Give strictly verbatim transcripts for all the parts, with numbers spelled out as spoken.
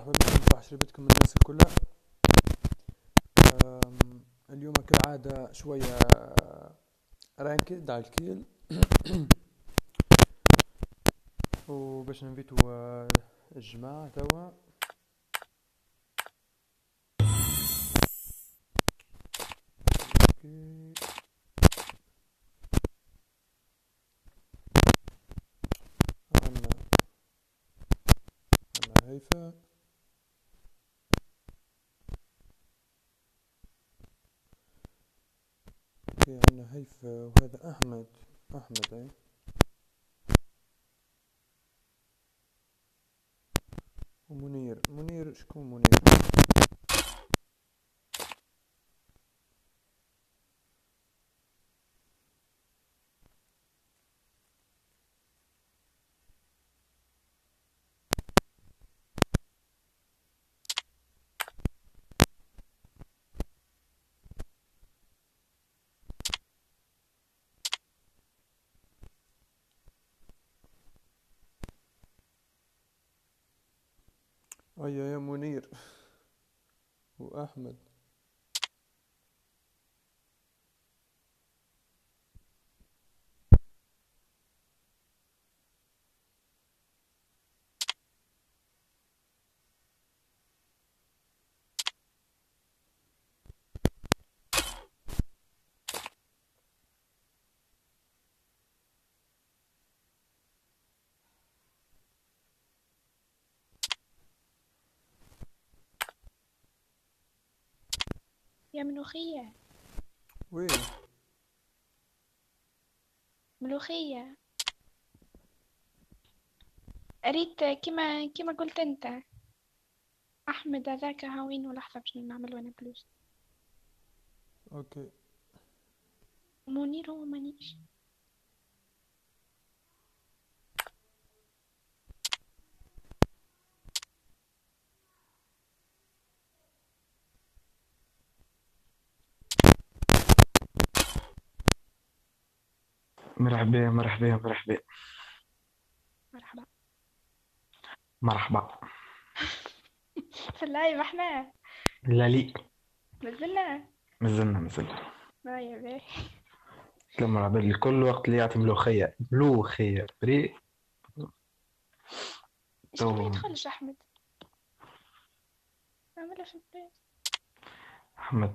مرحبا بكم في عشرتكم الناس الكل. أم، اليوم كالعادة شوية رانكد على الكيل. وباش نفيتو آه، الجماعة توا. اوكي، عنا عنا هيفا. اوكي، عنا هيفا وهذا احمد. احمد اي. ومنير منير شكون منير؟ اي يا منير واحمد. يا ملوخية. وي. ملوخية. أريد كما كما قلت أنت. أحمد هذاك هاوين لحظة باش نعمل وأنا فلوس. اوكي. منير هو مانيش. مرحبا مرحبا مرحبا مرحبا. مرحبا. في اللايف احنا لا لي مازلنا. مازلنا مازلنا. ما يا باهي. تلمر عباد الكل وقت اللي يعطي ملوخية ملوخية بري. ايش تو ما يدخلش أحمد. نعملها في البيت. أحمد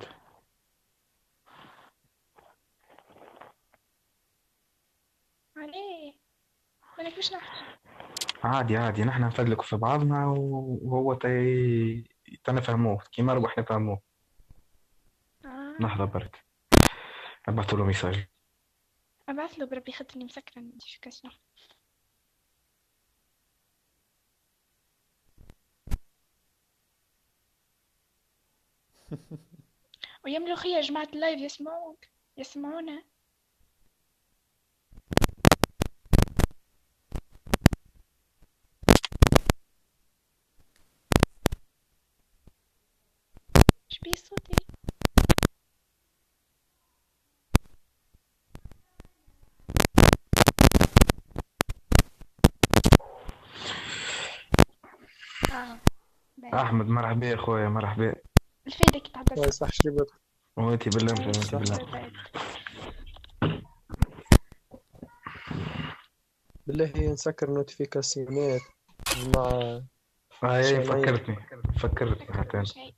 عليه مالك مش نحكي. عادي عادي، نحن نفدلك في بعضنا وهو تي تنفهموه كيما ربح نفهموه. آه. لحظة برك، ابعث له ميساج. أبعث له بربي خاطرني مسكرة نوتيفيكاسيون. ويا ملوخية يا جماعة اللايف يسمعوك يسمعونا. ايش بيه صوتي. اه باهي. أحمد مرحبا يا أخويا مرحبا. الفايدة كي الله تحدث. يصح شريبتك. وانتي بالله مش عايش وانتي صح. بالله. بالله. بالله نسكر نوتيفيكاسيونات جماعة هاي سامعين. فكرتني فكرتني فكر حتى. شيء.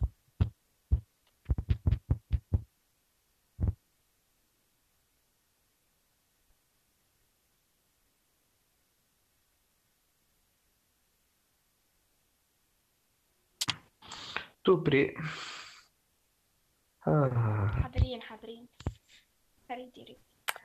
توبري. آه. حاضرين حاضرين. أريد يريد.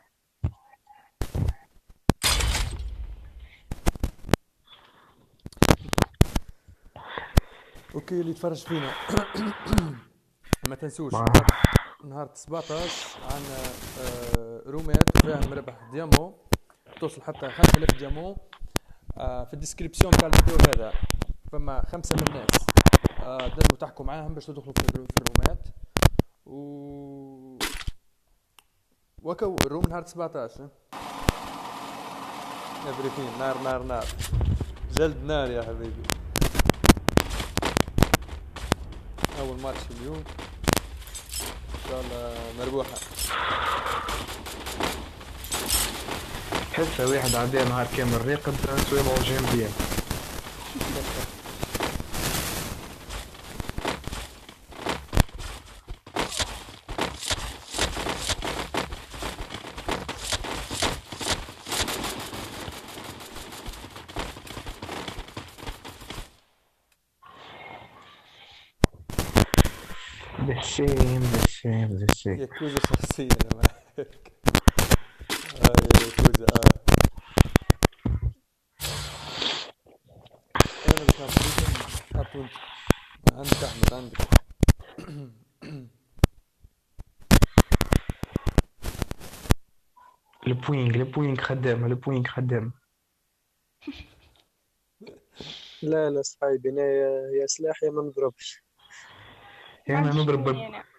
اوكي، اللي يتفرج فينا ما تنسوش ما نهار نهار سبعطاش عنا آه، رومات فيها مربح ديامو توصل حتى خمسة آلاف ديامو. آه، في الديسكريبسيون تاع الفيديو هذا فما خمسة من الناس آه، تنجموا تحكوا معاهم باش تدخلوا في الرو- في الرومات و وكو الروم نهار سبعطاش. everything نار نار نار، جلد نار يا حبيبي. اول ماتش اليوم ان شاء الله مربوحه. حسها واحد عدى نهار كامل راقد سويبه جيم. بالسيم بالسيم بالسيم ياكوزا شخصيا انا معاك. اه يا ياكوزا اه. انا باش نعطيكم حطوا انت. عندك احمد عندك. البوينغ البوينغ خدام البوينغ خدام. لا لا صحيبي انا يا يا سلاح يا ما نضربش. ما انا عنديش نضرب مني انا.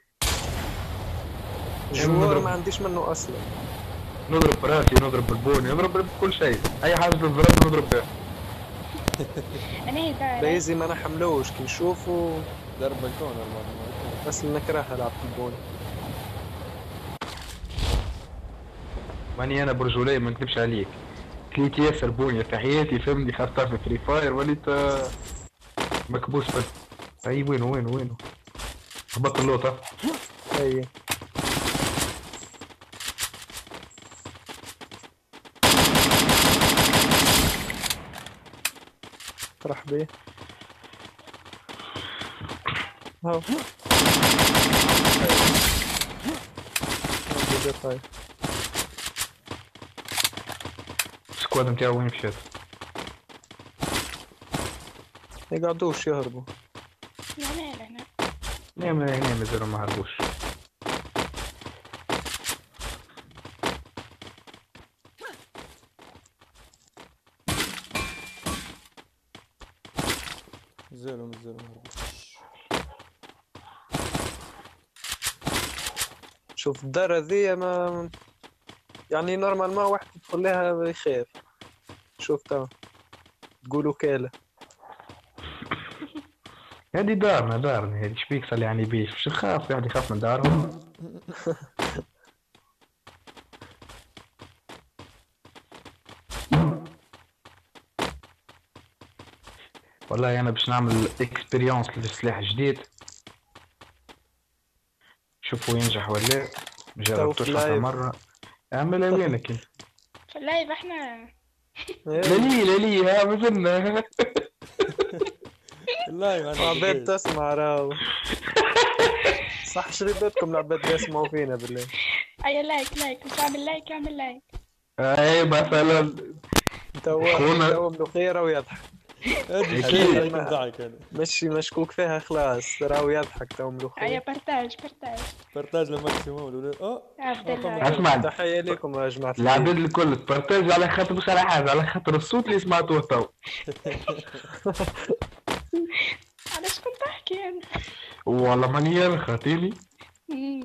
الجوار نضرب. ما عنديش منه اصلا. نضرب براسي نضرب بالبوني نضرب بكل شيء. اي حاجه تضرب نضرب بها. انا هي دار بيزي ما نحملوش كي نشوفه دار بالكون والله. بس نكره العب بالبون. ماني انا برجولي ما نكذبش عليك. كليت ياسر بونيا في حياتي فهمني خاصة في فري فاير وليت مكبوس بس. اي وينو وينو وينو هبط اللوطة. اي فرح بيه هاو. طيب السكواد نتاعو وين مشات؟ ما يقعدوش يهربوا. لا لا لا لا. لا ما هنا مازالوا ما هربوش. مازالوا مازالوا مهربوش. شوف الدار هذيا ما يعني نورمال ما واحد يدخل لها يخاف. شوف توا تقولوا كاله. هادي دارنا دارنا هادي شبيك صلي يعني بيش مش نخاف يعني يخاف من دارهم. والله انا باش نعمل اكسبيريونس للسلاح جديد شوفوا ينجح ولا ما جربتوش حتى لايف. مرة. اعملها وينك انت؟ في اللايف احنا لا لي لا لي ها مازلنا. والله ما عندي عباد جديد. تسمع راهو. صح شريبتكم العباد يسمعوا فينا بالله. اي لايك لايك مش اعمل لايك اعمل لايك. اي مثلا توا خونا. توا منو خيره ويضحك. هذه أكيد. عليكم ضحك انا. مشي مشكوك فيها خلاص راهو يضحك توا منو اي خير. بارتاج بارتاج. بارتاج للماكسيموم الولاد. اه عبد الله. اسمع تحية لكم يا جماعة العباد الخير. الكل تبارتاج على خاطر مش على حاجة على خاطر الصوت اللي سمعتوه تو. علاش كنت تحكي انا؟ والله ماني انا خاطيني. مم.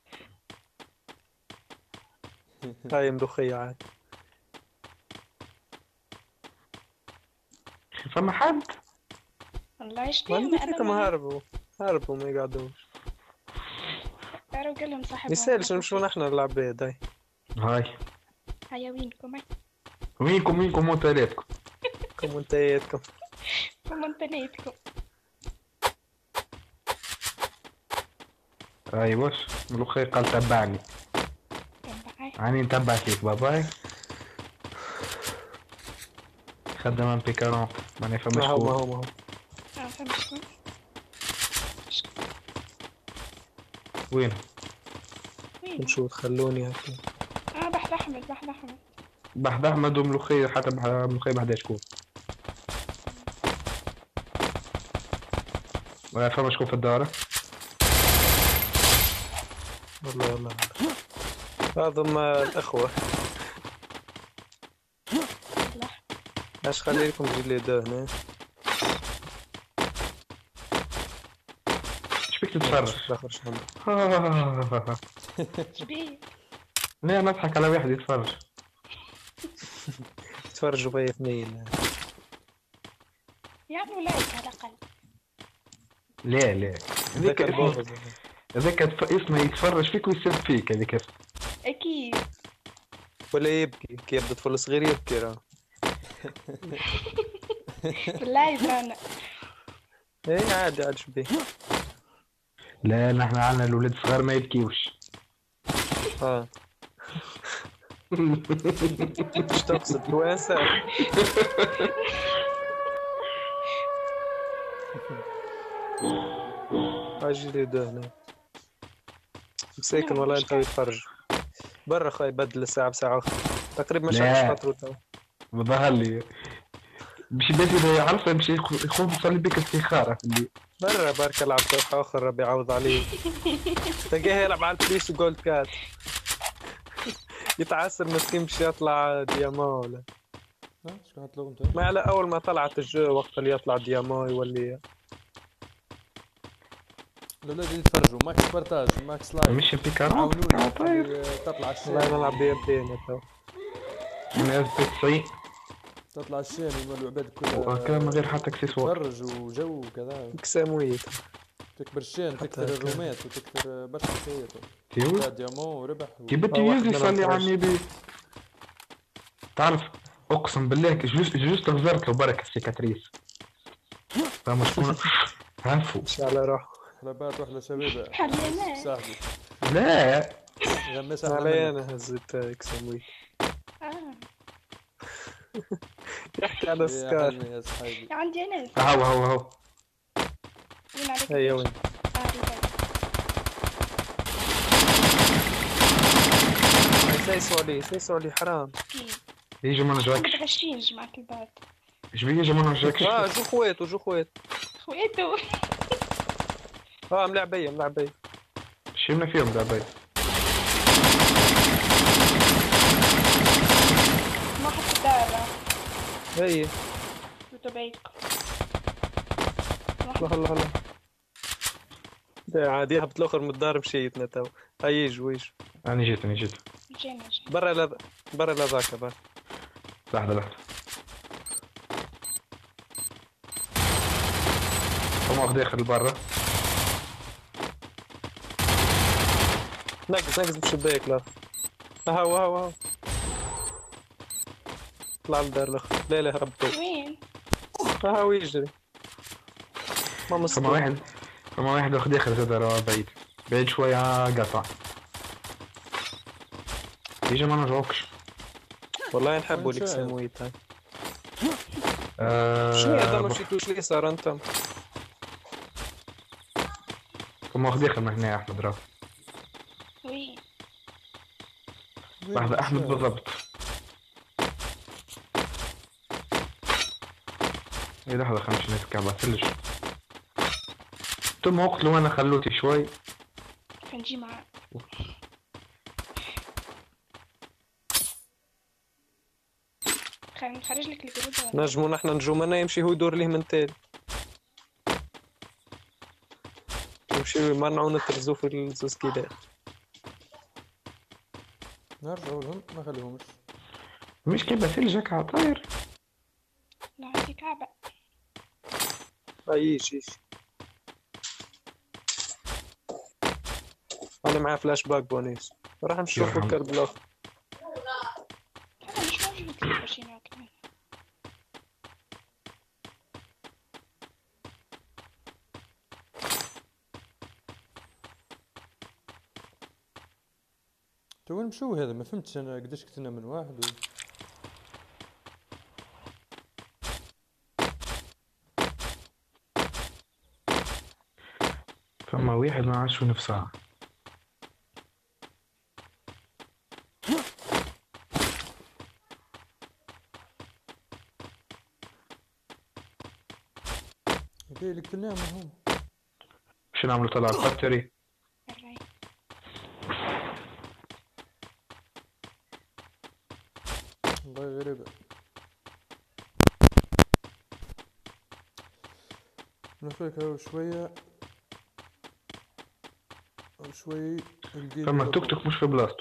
هاي ملوخية عاد. فما حد والله ما اشتي عندي انا فيكم ما هربوا هربوا ما يقعدوش. داروا قال لهم صاحبهم. يسالش نمشوا نحنا العباد هاي. هاي هيا وينكم وينكم وينكم موتالاتكم. كومنتياتكم. كومنتنيتكم. هاي واش ملوخي قال تبعني اني نتبع فيك باباي. خدم ام بي أربعين ماني فماش ما هو ما خوف. هو ما هو. اه فهمت. وين وين؟ نمشوا تخلوني هكا. اه بحث احمد بحث احمد. بحد احمد وملوخي حتى بح- ملوخي بحدا شكون. ولا فما شكون في الدار. والله والله هذم الأخوة. لا اش خلي لكم جليدة هنا. شبيك تتفرج؟ الاخر شنو شبيه؟ لا نضحك على واحد يتفرج. تفرجوا فيا اثنين. يعملوا لايك على الاقل. لا لا هذاك ذاك اسمه البوغز. هذاك يتف- اسمه يتفرج فيك ويسب فيك هذيك اسمه. اكيد. ولا يبكي كي يبدا طفل صغير يبكي راه. بالله رانا. ايه عادي عادي شبيه. لا نحن عندنا الاولاد الصغار ما يبكيوش. اه ايش تقصد توانسة؟ اجي ده هنا مساكن والله انت يتفرج برا خاي بدل الساعة بساعة أخرى تقريبا ما لا. شافش خاطرو تو. بظهر لي مش بس اذا يعرف يمشي يخوف يصلي بك استخاره في الليل. برا بارك يلعب فرقة آخر ربي يعوض عليه. تلقاه يلعب على البليس وجولد كات. يتعسر مسكين باش يطلع دياما ولا ها شكون هتلوغ نتاع؟ ما على أول ما طلعت الجو وقت اللي يطلع دياما يولي. الاولاد اللي يتفرجوا ماكس بارتاج ماكس لايك. مش بيكارون عاونونا طيب خلي تطلع والله الشين. نلعب بيه بدين تو. انا تسعين تطلع الشين يملوا العباد وكان كلها من غير حتى اكسسوار. تفرج وجو وكذا. كسامويت تكبر الشين تكثر هكا. الرومات وتكثر برشا حكايات. تيوز ديامون وربح و... كي بدي آه، واحد يوز منهم يصلي على خرج. النبي. تعرف اقسم بالله جوست جوست غزرت له بركه السيكاتريس. فما شكون عفو. مش على روحه. حلبات واحدة شبيبة حلينا. صاحبي لا غمس احلى علي منك. أنا هزيت كسامويت اه يحكي على يا السكار. حلمي يا صحيبي. عندي انا. هو هو هو وين عليك؟ هيا وين آه، رجال. سيسوا عليه سيسوا عليه حرام. اكيد. يجي ما نجاكش. متغشين جماعة الباب. ايش بيه يجي ما نجاكش. اه جو خوات وجو خوات. خويتو. اه ملعبية ملعبية. شيمنا فيهم دابا. ما حد في الدار. هي كنتوا بيتكم. الله الله الله. لا عادي هبط الاخر من الدار مشيتنا تو. هاي يجوا يجوا انا جيت انا جيت. جينا جينا. برا لا برا لا ذاك برا. لحظه لحظه. هم واخد داخل برا. نقص نقص بالشباك لا. هاو هاو هاو. طلع للدار الاخر. لا لا هربطوا. وين؟ هاو يجري. ما فما مصطفى. واحد فما واحد واخد داخل زاد راه بعيد بعيد شويه قطع. يجي ما نرجعوكش. والله نحبوا وين لك شاهد؟ سمويت هاي. آه شنو هذا ما مشيتوش لي صار انت؟ فما واخد داخل من هنا يا احمد راه. وين؟ لحظه احمد بالضبط. اي لحظه خمس نتكع بعثلش. تم اقتلوا وانا خلوتي شوي. نجي معاه. خلينا نخرج لك الجروب ولا؟ نجمو نحن نجومنا يمشي هو يدور ليه من تالي. يمشي يمنعوا نترزو في الزوز كيدات. نرجعوا لهم ما خليهمش. مش كي بثلجك على طاير. لا عندي كعبة. هاي يجي يجي. انا معاه فلاش باك بونيس. راح نشوف يرحم. الكلب الاخر. هذا مش موجود في الباشينات كمان. تو وين مشو هذا ما فهمتش انا قداش كنت من واحد و... فما واحد ما عادش في ساعة. هذي اللي قتلناهم هم. باش نعملوا طلع الفاكتوري. الراي. والله غريبة. نفرك هاو شوية أو شوي الجيل فما التوك توك مش في بلاصتو.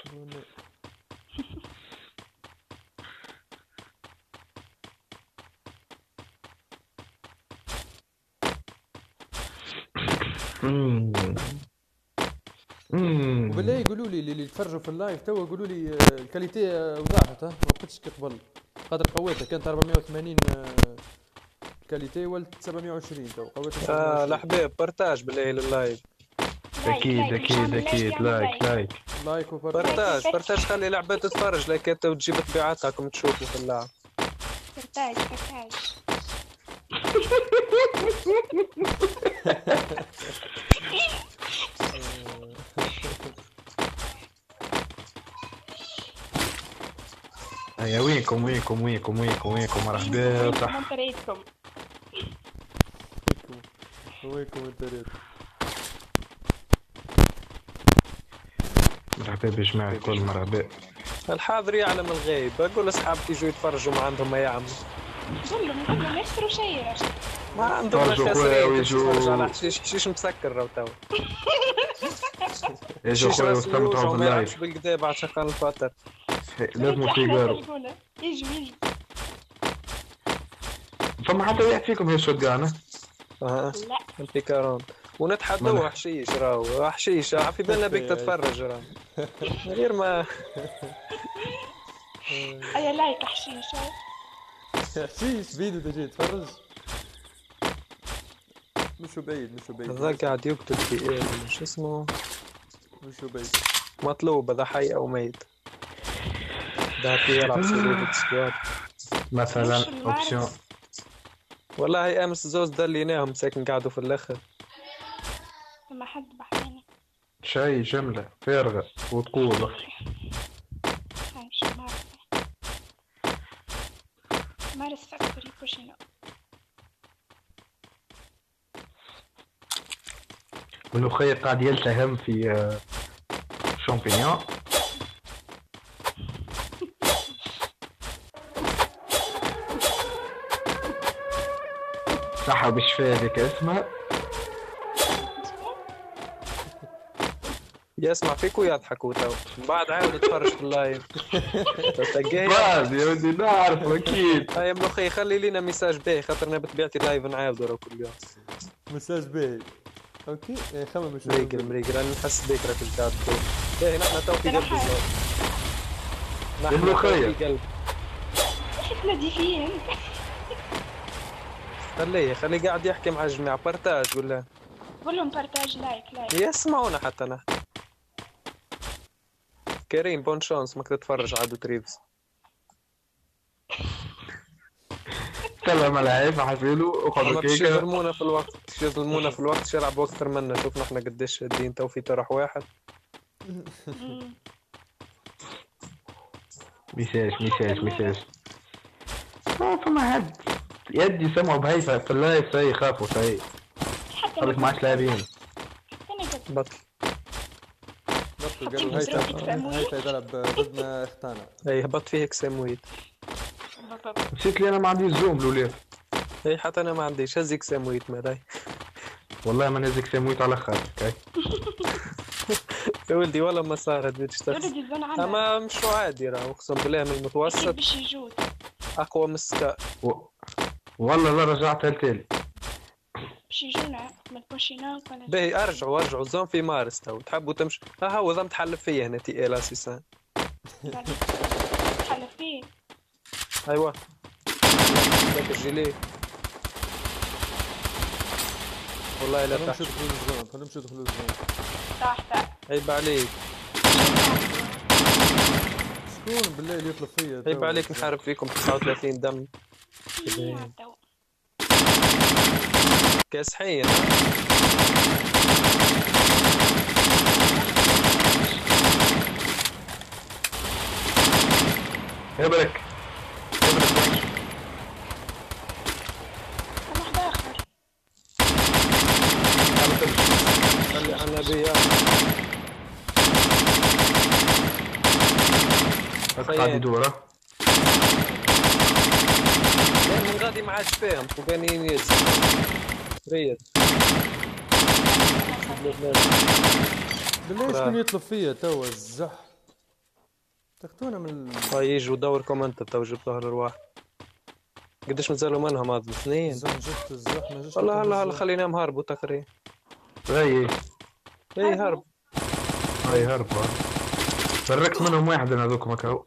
مم. مم. وبالله يقولوا لي اللي يتفرجوا في اللايف توا يقولوا لي آه، الكاليتي آه، وضعت ها ما بقتش كي قبل خاطر قويتها كانت أربعمية وثمانين آه، الكاليتي ولت سبعمية وعشرين تو قويتها آه سبعمية وعشرين. الحباب بارتاج بالله لللايف. اكيد اكيد اكيد لايك لايك لايك وبرتاج. بارتاج بارتاج خلي لعبة تتفرج لكن تجيب طبيعتكم تشوفوا في اللعب. برتاج برتاج. هيا وينكم وينكم وينكم وينكم وينكم مرحبا صح. من طريقتكم. وينكم انت مرحبا بجماعة الكل مرحبا. الحاضر يعلم الغيب، اقول اصحابك يجوا يتفرجوا ما عندهم ما يعملوا. قول لهم قول لهم يشتروا شيء يا رجل. ما عندهم ما فرجوا خويا خاسرين ويجوا- تتفرج على حشيش حشيش مسكر راهو توا. يجوا حشيش خويا راس واستمتعوا الوجه وما يلعبش باللايف. بالكدا بعد شقان الفطر. لازم تيجاروا. يجوا يجوا. فما حتى واحد فيكم هي شوتجان. اه لا البيكارون ونتحدوا حشيش راهو حشيش في بالنا بيك تتفرج راهو غير ما هيا لايك حشيش. حشيش فيديو تجي تفرج مشو بعيد مشو بعيد هذا قاعد يكتب في ايه شو اسمه مشو بعيد. مطلوب هذا حي او ميت. ده في يلعب سيريد سكواد. مثلا مش المعرض. اوبسيون. والله امس زوز دليناهم ساكن قعدوا في الاخر. لما حد بحثنا. شاي جملة فارغة وتقول هنمشي مارس. مارس فاكتوري بوشينو. ملوخية قاعد يلتهم في آه، شامبينيون. صحة بالشفاء هذيك اسمها. يسمع فيك ويضحكوا تو بعد عاود تفرج في اللايف. تلقاه بعد يا ودي نعرف اكيد. هاي ملوخي خلي لينا ميساج باهي خاطرنا بطبيعتي لايف نعاودوا راه كل يوم. مساج باهي اوكي إيه، خمم مش مريقل مريقل انا نحس بيك راك قاعد تقول باهي نحن تو في قلب الزوج. نحن تو الملوخية. في قلب. ايش تنادي فيه انت؟ خليه خليه قاعد يحكي مع الجماعة بارتاج ولا قول لهم بارتاج لايك لايك. يسمعونا حتى نحن. كريم بون شانس ماك تتفرج عادو تريفز. كلام العيب حفيلو اما اخذ باش كيكة. يظلمونا في الوقت باش يظلمونا في الوقت يلعبوا اكثر منا. شوف نحن قديش الدين تو في طرح واحد. مم. ميساج ميساج ميساج. ما فما حد يدي سمعوا بهيفا في اللايف سي خافوا سي. حتى خليك معاش لاعبين. انا قلت بطل. بطل قالوا هيثم هيثم يلعب ضدنا اختانا. اي هبط فيه كسامويد. نسيت لي انا ما عنديش زوم لوليف. اي حتى انا ما عنديش هزيك سامويد مالاي. والله ما نزك سمويت على خاطرك هاي. يا ولدي والله ما صارت بتشتغل. ولدي الزون عنا. اما مش عادي راه اقسم بالله من اكيد المتوسط باش يجود. اقوى من السكا. و... والله لا رجعتها لتالي. باش يجونا من بوشينوك ولا باهي ارجعوا ارجعوا زون في مارس تو تحبوا تمشي. ها هو ذا متحلف فيا هنا تي ال اساسا. بعدين تحلف فيه. ايوه ذاك الجيلي والله لا خليهم تحت. يدخلوا الزون خليهم يدخلوا الزون. صح صح. عيب عليك شكون بالله اللي يطلب فيا عيب عليك نحارب فيكم تسعة وثلاثين دم عدو. كاسحين. يبرك انا واحد اخر. خلي عنا بيا قاعد يدور ها. لا من غادي ما عادش فاهم فوقانيين يز ريت. بالله شكون يطلب فيا توا الزح تاخذونا من هاي يجوا دوركم انت تو جبت ظهر الواحد. قديش مازالوا منهم هذا اثنين. الزح جبت الزح ما جبت والله هلا هلا خلينا نهربوا تقريبا. اي اي هرب. اي هربوا. فرقت منهم واحد انا هذوك مكاو.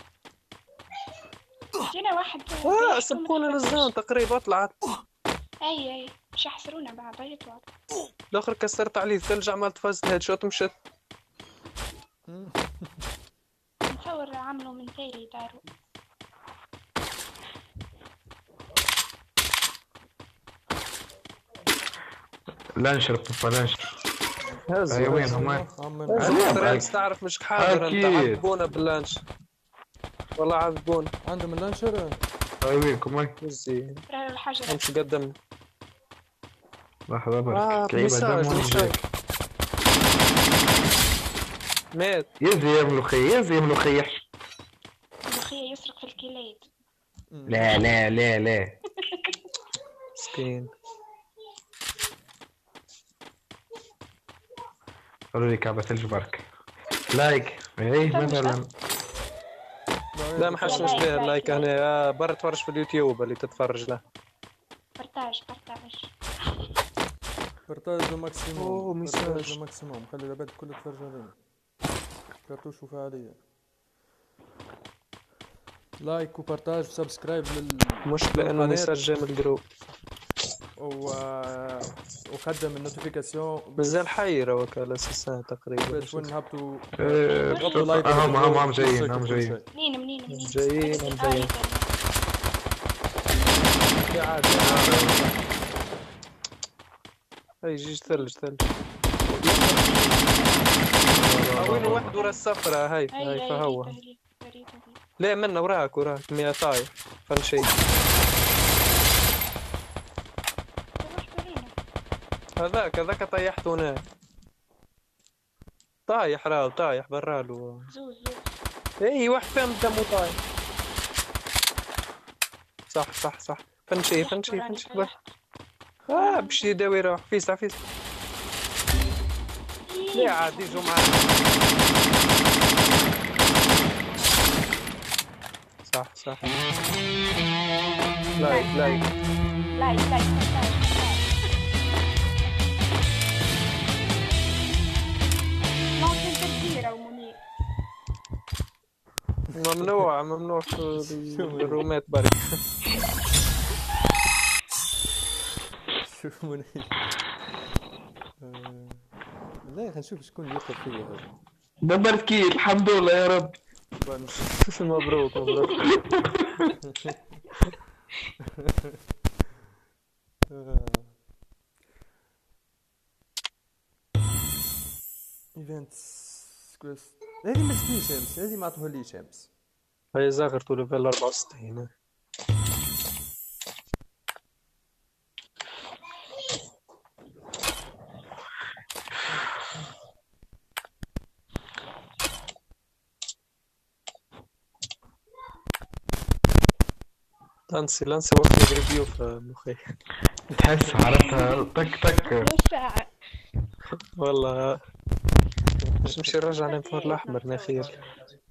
جينا واحد اه سبقونا للزون تقريبا طلعت. اي اي مش يحصرونا بعض يطلع. الاخر كسرت عليه الثلج عملت فاز هيد شوت مشت. نتصور عملوا من تالي داروا. لانشر بابا لانشر. هز اي وين هم؟ هز تعرف مش حاضر انت أكيد. عذبونا باللانش. والله عذبونا. عندهم اللانشر. اي وينكم اي؟ وزي راه الحجر. امشي قدمنا. لحظة اه برك كعيبة مساج دم مساج. مات. يزي يا ملوخية يزي يا ملوخية. الملوخية يسرق في الكيلات. لا لا لا لا مسكين. قالوا لي كعبة ثلج برك. لايك اي مثلا. لا ما حشمش بها اللايك هنا. آه برا تفرج في اليوتيوب اللي تتفرج له. برتاج برتاج. برتاج ماكسيموم. أوه، ميساج. برتاج ماكسيموم. خلي العباد الكل تتفرج علينا. كرتوش وفعالية. لايك وبارتاج وسبسكرايب لل مشكلة انه للقناة. مسجل من الجروب. و... وخدم النوتيفيكاسيون مازال حيرة وكالة اساسا تقريبا. باش وين نهبطوا إيه، نهبطوا لايك هم هم هم وكل جايين شيء هم وكل جايين. شيء. منين منين منين. جايين هم جايين. عادي. هاي جيج ثلج ثلج. وين واحد ورا الصفرة هاي هاي فهو. لا منا وراك وراك مية طايح فن شيء. هذاك هذاك طيحته هناك. طايح راو طايح برالو. زوز زوز. اي واحد فهم دمه طايح. صح صح صح فن شيء فن شيء فن شيء. اه باش يداوي روح فيس عفيس. لا عاد يجوا معانا. صح صح. لايك لايك. لايك لايك لايك. ممكن تديره ومنير. ممنوع ممنوع في الرومات برك. شوف منير. لا خلينا نشوف شكون يطلب فيا هذا. دبرت كي الحمد لله يا رب. مبروك مبروك. ايفنت كويس. هذه ما تجيش شمس. هذه ما عطوها شمس. هاي زاغر طول ليفل أربعة وستين. لانسي لانسي وقت ريفيو في مخي. تحس عرفتها طق طق. نص ساعة. والله باش نمشي نرجع للفار الأحمر نخير.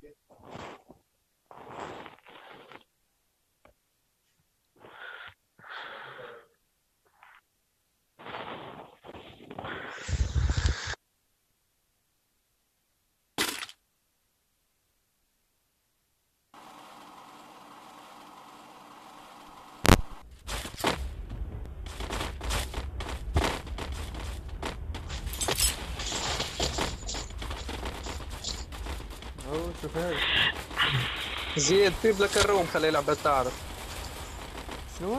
أوه شوف هاي. زيد طيب لك الروم خلي يلعب تعرف. شنو؟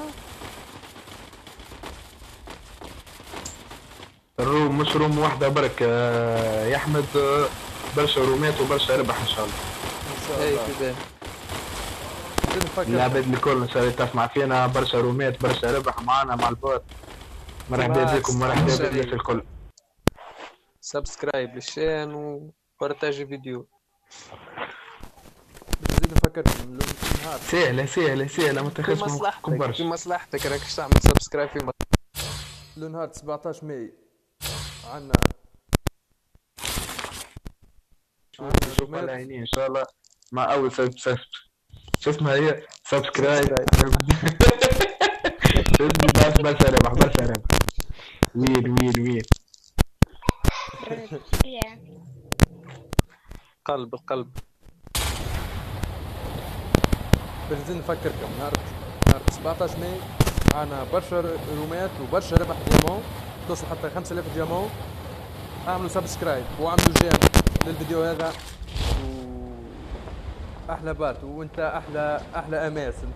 الروم مش روم واحدة برك يا أحمد. برشا رومات وبرشا ربح إن شاء الله. إن شاء اي الله. في بالي. زيد نفكر. العباد الكل إن شاء الله تسمع فينا. برشا رومات برشا ربح معنا مع البوت. مرحبا بكم مرحبا بالناس الكل. سبسكرايب للشان وبارتاجي فيديو. نزيد نفكر في النهار. سهلة سهلة سهلة ما في تاخذش مصلحتك في برشا. مصلحتك راك تعمل سبسكرايب في مصلحتك. لو نهار سبعطاش ماي عنا شوف على عيني ان شاء الله مع اول سب سب شو اسمها هي سبسكرايب. بس بس ربح بس ربح. وين وين وين يا قلب القلب. بنزيد نفكركم نهار نهار سبعطاش ماي معنا برشا رومات وبرشا ربح ديامون توصل حتى خمسة آلاف ديامون. اعملوا سبسكرايب واعملوا جيم للفيديو هذا و احلى بارت وانت احلى احلى اماس انت.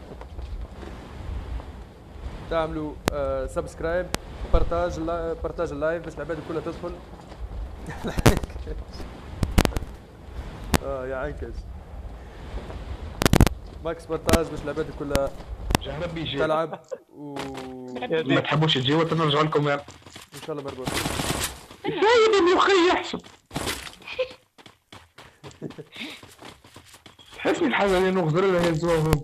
تعملوا آه سبسكرايب بارتاج بارتاج اللايف باش العباد كلها تدخل. اه يا عنكش ماكس بارتاج باش العباد كلها يا ربي يجي. تلعب و ما تحبوش تجيو تنرجعوا لكم يعني. ان شاء الله بربوط. زايد المخي يحسب. تحسني الحاجة اللي نغزر لها يزوهم.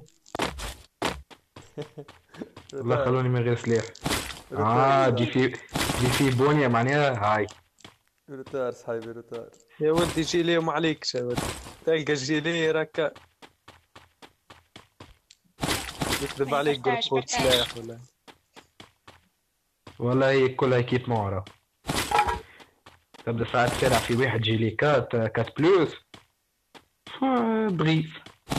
والله خلوني من غير سلاح. اه جي في جي في بونيا معناها هاي. روتار صحيبي روتار. يا ولدي جيلي وما عليكش يا ولدي، تلقى جيلي راك يكذب عليك قول برتاج- خذ برتاج. سلاح ولا. والله هي كلها كيف معرة. تبدا ساعات تلعب في واحد جيلي كات كات بلوس. آه، ضغيف.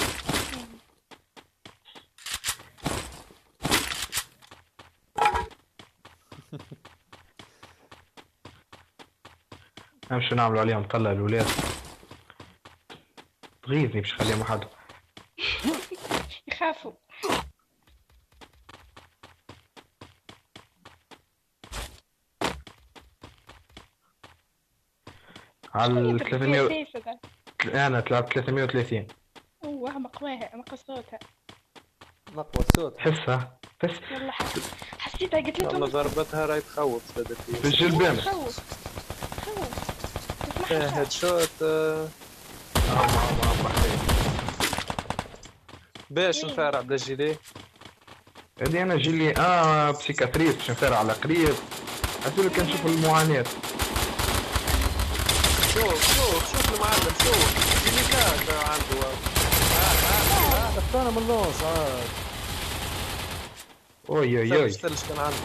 نمشي نعملوا عليهم طلع الولاد. تغيظني باش نخليهم وحدهم. يخافوا. على شكون ثلاثمية يضرب فيها سيف هذا؟ انا طلعت ثلاثمية وثلاثين. اوه مقواها مقوى صوتها. مقوى الصوت. حسها بس والله حس- حسيتها قلت والله لكم ضربتها راهي تخوف بدت فيه. بالجلبان. خوف خوف إيه، تسمعها هيد شوت آه، باش وين؟ نفارع بلا جيلي. هذه انا جيلي اه بسيكاتريس باش نفرع على قريب. اقول لك نشوف المعاناة. شوف شوف شوف المعلم شوف جيلي كات عنده. اختانا من اللونش عاد. اوي اوي اوي. ستلش كان عنده.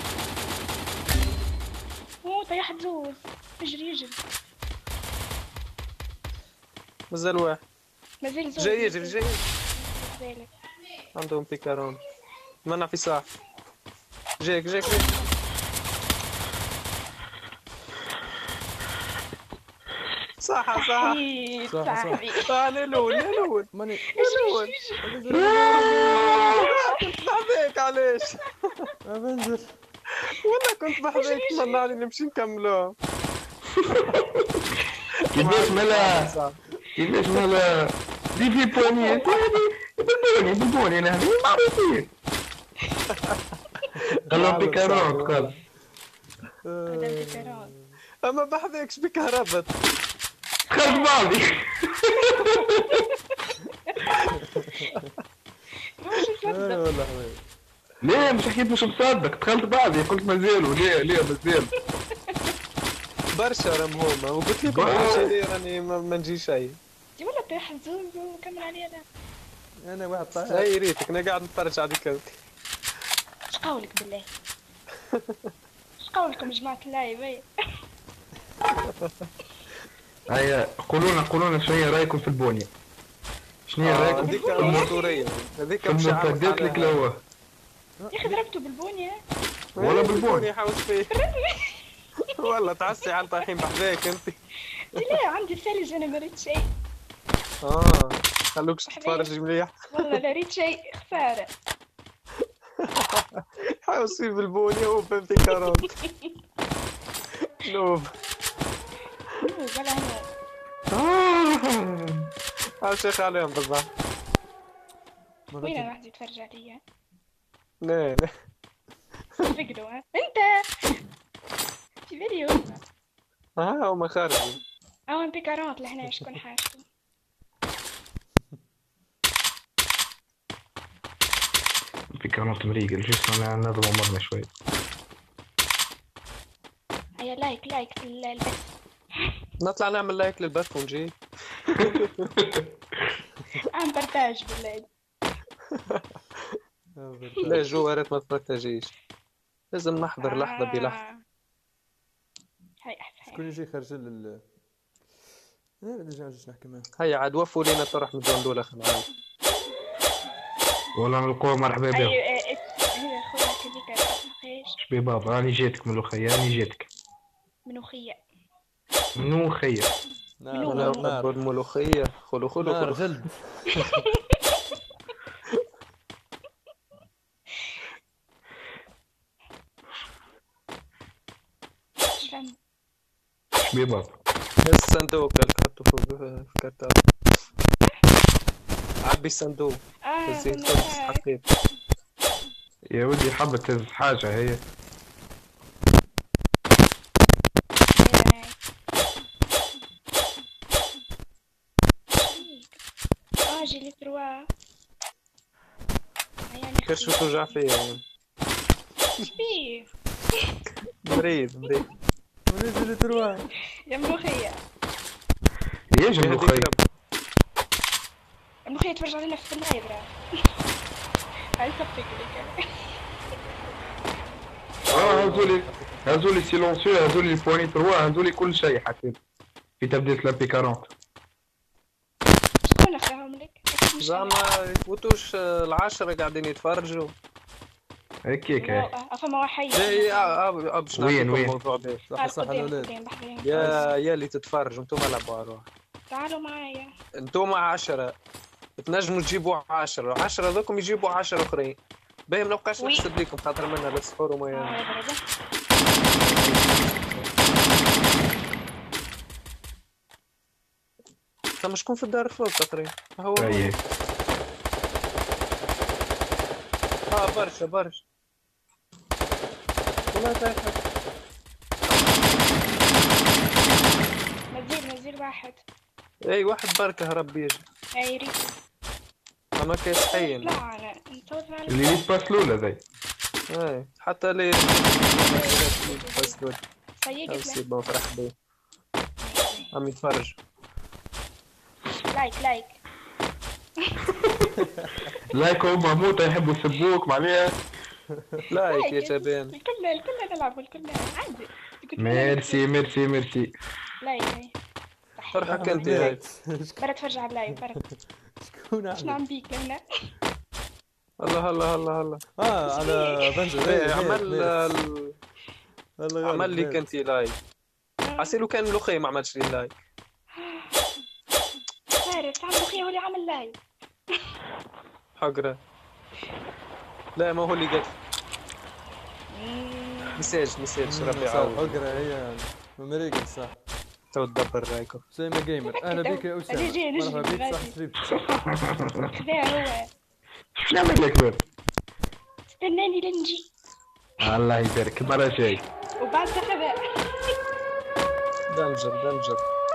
اوه طيح زوز اجري اجري مازال واحد مازال زوز جاي يجري جاي مازال. عندهم بيكارون. منع في ساعة. جايك جايك جايك. صح صح. صحيح صح، صح. صحيح انا الاول انا الاول ماني الاول. كنت بحذيك علاش؟ افنجر. والله كنت بحذيك تمنى لي نمشي نكملوها. كيفاش ملا كيفاش ملا دي في بوني بالبوني بالبوني انا هذه معروفين. قالوا بيكارون قال. هذا الفكران. اما بحذيكش بكهربت. دخلت بعضي. مش اي مصدق. والله حبيبي. ليه مش حكيت مش مصدق دخلت بعضي قلت مازالوا ليه ليه مازال. برشا راهم هما وقلت لكم برا. برشا ليه راني ما ما نجي شيء. دي والله طيح زوز وكمل عليه انا. انا واحد طايح. هاي ريتك انا قاعد نتفرج عليك انت. اش قولك بالله؟ اش قولكم جماعة اللايف هي؟ هيا قولوا لنا قولوا لنا شنو هي رايكم في البونية. شنو هي آه، رايكم هذيك في الم- الاسطورية هذيك في مش عارف المنتدات عليها. الكلوة يا اخي ضربته بالبونية. ولا بالبوني. يحوس فيه. والله تعسي على طايحين بحذاك انت. قلت لا عندي ثلج انا ما ريت شيء. اه خلوكش تتفرج مليح. والله لا ريت شيء خسارة. حاوس فيه بالبونية وفهمتي كارون. نوب. أوه، ولا انا آه. شيخ عليهم بالضبط. وين انا واحد يتفرج عليا؟ لا لا فقروا ها انت في فيديو. ها هما خارجين. او انت كارونت لهنا شكون حاجته. في كانت مريقة الجسم انا نضرب مرنا شوي. هيا لايك لايك في ال- البث. نطلع نعمل لايك للبث ونجي. عم برتاج بالليل. لا جو يا ريت ما تبرتاجيش. لازم نحضر لحظة بلحظة. آه. هاي أحسن شكون يجي خارج لل لا ديجا نجي نحكي معاه. هيا عاد وفوا لينا طرح من جندولة خل عاد. ولا نلقوه مرحبا بهم. اي هي خويا كذيك ايش شبيباب راني جيتك ملوخية راني جيتك. ملوخية ملوخية. نار منو؟ نار نار نار الملوخية خلو خلو نار خلو. جلد. ايش فهم شبيباب. الصندوق اللي حطه فوق في الكرتون. عبي الصندوق. اه زين فما خبز ساعة. حقيقي. يا ودي حبة تهز حاجة هي. هاي. اه جيلي تروا يعني كرشو توجع فيا يعني. شبيه مريض مريض. ونجي لتروا يا ملوخية يجي هذيك ملوخية. رب. الملوخية تفرج علينا في اللايف راه هاي صفيك لك اه هزولي هزولي سيلونسيو هزولي البواني تروا هزولي كل شيء حكيت في تبديل لابي أربعين. شكون اخذهم لك؟ أكيد مش أنا. زعما يفوتوش العشرة قاعدين يتفرجوا. هكيك هي. لا، فما وحيد ايه اه اه اه باش وين- نعطيكم وين؟ الموضوع ده. صح صح الاولاد. يا يا اللي تتفرجوا انتم لعبوا على روح. تعالوا معايا انتم عشرة تنجموا تجيبوا عشرة عشرة ذوكم يجيبوا عشرة اخرين. باهي ما نبقاش وي. نحسب لكم خاطر منا للسحور وما اه يعني. يا برده ثم شكون في الدار الفوق اخرين؟ هو هي. اه برشا برشا. والله تايحة. نزيل نزيل واحد اي واحد بركة هرب يجي. اي ريت اما كاس حين. لا انا نتوضع على اللي ليت باس الأولى ذي. اي حتى لي بس دول سيقت له سيبا فرح بيه عم يتفرج. لايك لايك لايك هما موتى يحبوا يسبوك معناها. لايك يا شباب. الكل الكل نلعب الكل عادي كنت ميرسي ميرسي ميرسي. لايك هاي فرحك انت هاي. برا تفرج على اللايف برا شكون شنو عمل؟ عم بيك لهنا الله الله الله الله. اه على فنجر إيه، عمل ال- عمل لي كنت لايك. عسيلو كان ملوخية ما عملش لي لايك. عارف تعمل اخويا هو اللي عمل لايف حقرة. لا ما هو اللي قال مساج مساج ربي يعاود. حقرة هي امريكا صح. تو تدبر رايكم. اسامه جيمر اهلا بك يا اسامه. أجي- أجي نجي مرحبا بك غادي. صح شريف. خذاه هو شو نعمل لك بير؟ استناني لنجي الله يبارك المرة الجاية. وبعد خذاه دنجر دنجر.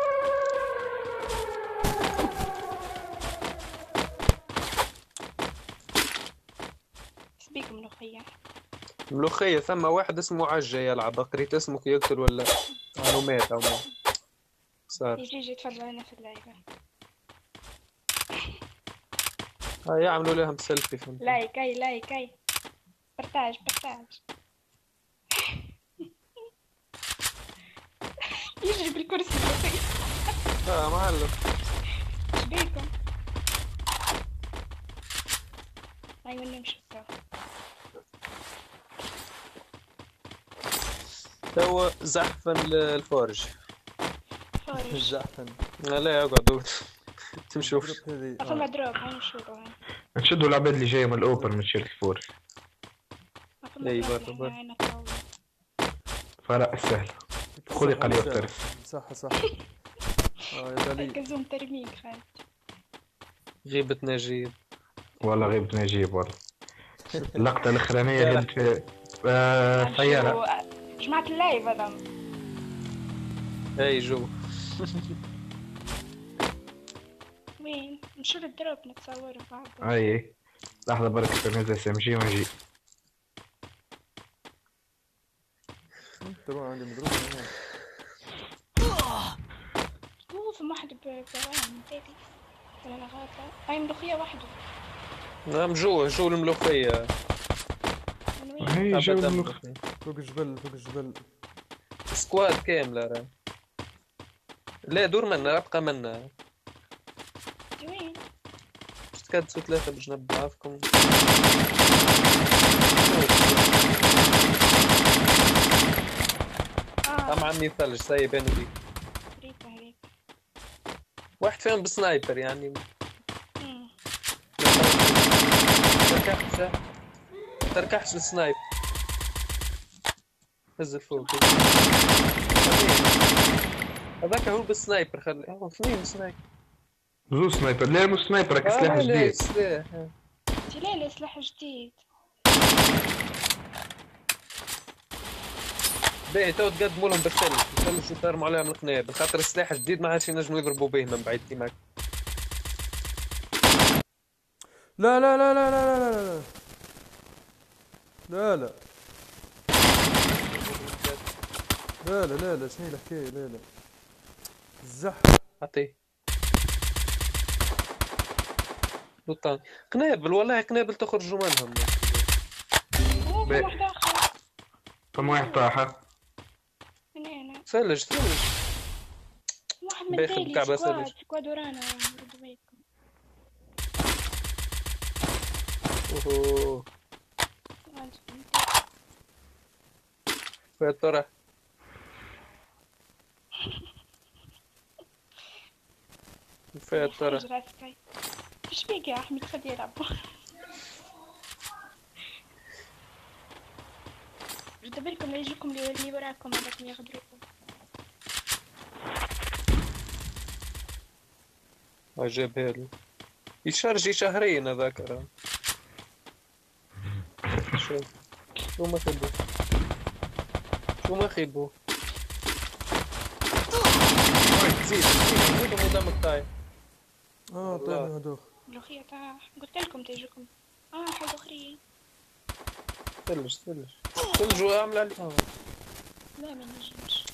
سبيك ملوخية ملوخية ثم واحد اسمه عجة يلعب قريت اسمه كي يقتل ولا انه مات او ما صار. يجي يجي يتفرج علينا في اللايف ها يعملوا لهم سيلفي فهمت. لايك اي لايك اي برتاج برتاج يجري بالكرسي اه معلم. شبيكم ايوه نمشي سوا تو زحفا الفرج. فارج الزعفن. لا اقعدوا تمشوش. هذه فما دروب هاي نشوفوا هاي نشدوا العباد اللي جاية من الأوبر من شركة فور. فما إي دروب برا هنا برا. عينك طول. فراء السهل. خذي قليل اقترب. صح صح. اه يا دليل. كزوم ترميك خالد غيبة نجيب. والله غيبت نجيب والله. اللقطة الأخرانية كانت في آه، سيارة. جماعة اللايف هذا اي جو. وين نشوف الدروب نتصور بعض أي لحظة بركة تنزل اس ام جي ونجي. تروح عندي مضروب هنا. هو في واحد بوين تاني ولا انا غلطة هاي ملوخية وحده نعم جو جو الملوخية. من وين هي جو أبداً الملوخ. ملوخية. فوق الجبل فوق الجبل. سكواد كاملة راه. لا دور منا ابقى منا انت وين؟ تكدسوا ثلاثة باش نبعثكم. اه أم عمي ثلج سايب أنا دي هريت هريت. واحد فيهم بسنايبر يعني مم. تركحش تركحش السنايب. نزل فوق هذاك هو بالسنايبر. خلي هو اثنين بسنايبر. زو سنايبر. لا مش سنايبر، راك سلاح آه لا جديد. سلاح. انت لا لا سلاح جديد. باهي تو تقدموا لهم بالثلج الثلج يطيرموا عليهم القنابل خاطر السلاح جديد ما عادش ينجموا يضربوا به من بعيد كيما هكا. لا لا لا لا لا لا لا لا لا لا لا لا لا شنو الحكايه؟ لا لا الزح عطيه لوطان قنابل والله قنابل تخرجوا منهم. اوه بي. في واحد اخر. فما واحد طاحة. من انا ثلج ثلج واحد من باخد تالي كعبة سكواد ثلج. سكواد ورانا ردوا بالكم. اوه فيها طرح. فيها طرح. ايش بيك يا احمد؟ خد يلعب. ردوا بالكم لا يجيكم اللي وراكم هذاك ياخذوكم. عجب هذا يشارجي شهرين هذاك راه. شو شو ما خيبو شو ما خيبو زيد زيد زيد قدامك طايح. اه والله. طيب هذوك ملوخية طاح. قلت لكم تيجيكم. اه حاجة أخرى. ثلج ثلج ثلج وعامل عليه اه لا ما نجمش.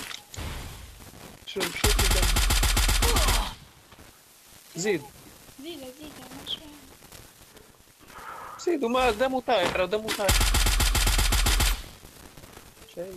شوف شوف قدامك. زيد زيدة زيدة مش فاهم. زيد وما دمه طايح راه دمه طايح. شيء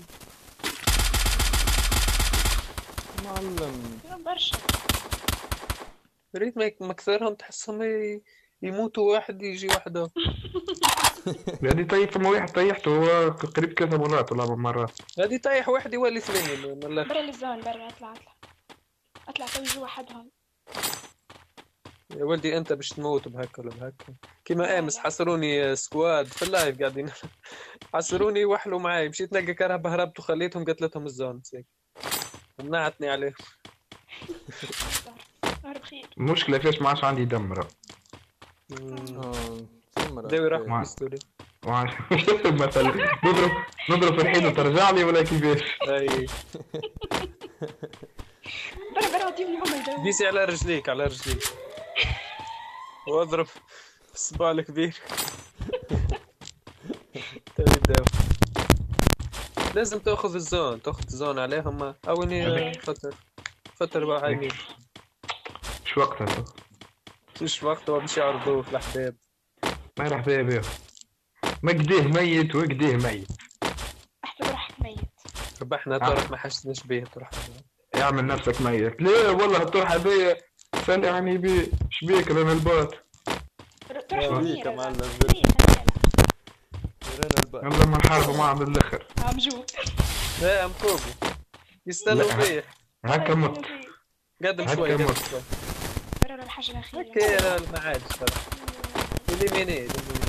معلم. برشا. ريت ما ما كثرهم تحسهم ي- يموتوا واحد يجي واحد آخر. يعني طيب فما واحد طيحته هو قريب ثلاثة مرات ولا أربع مرات. غادي طايح واحد يولي اثنين من الاخر. برا الزون برا اطلع اطلع. اطلع تو يجي وحدهم. يا ولدي انت باش تموت بهكا ولا بهكا كيما امس حصروني سكواد في اللايف قاعدين حصروني وحلوا معاي مشيت نلقى كهرباء هربت وخليتهم قتلتهم الزون سيك منعتني عليه. نهار بخير. المشكلة فيش ما عادش عندي دم راه. اه سمرة. داوي راح مع- بيستولي. ما عادش- مثلا نضرب نضرب في الحين وترجع لي ولا كيفاش؟ اي برا برا عطيهم هما يداووا. بيسي على رجليك على رجليك واضرب الصباع الكبير. تبي الدواء لازم تاخذ الزون تاخذ الزون عليهم او اني فتر فتر بقى هاي شو وقتها؟ مش وقت باش يعرضوه في الاحباب. ما راح بيه بيه. ما قديه ميت وقديه ميت. احسب روحك ميت. ربحنا طرح ما حسناش به طرح. اعمل نفسك ميت. لا والله الطرحة بيه سلعني بيه. شبيك رانا الباط. تروح يا منيرة وليك يا معلم. بقى. منيرة، منيرة. غيرنا الباقي. يلا ما نحاربوا معه بالاخر. اه مجوع. لا ام فوقه يستنوا لا. فيه هكا مت. قدم هكا شوي قدم موت. شوي برا الحاجة الأخيرة. هكا ما عادش ترى اليميني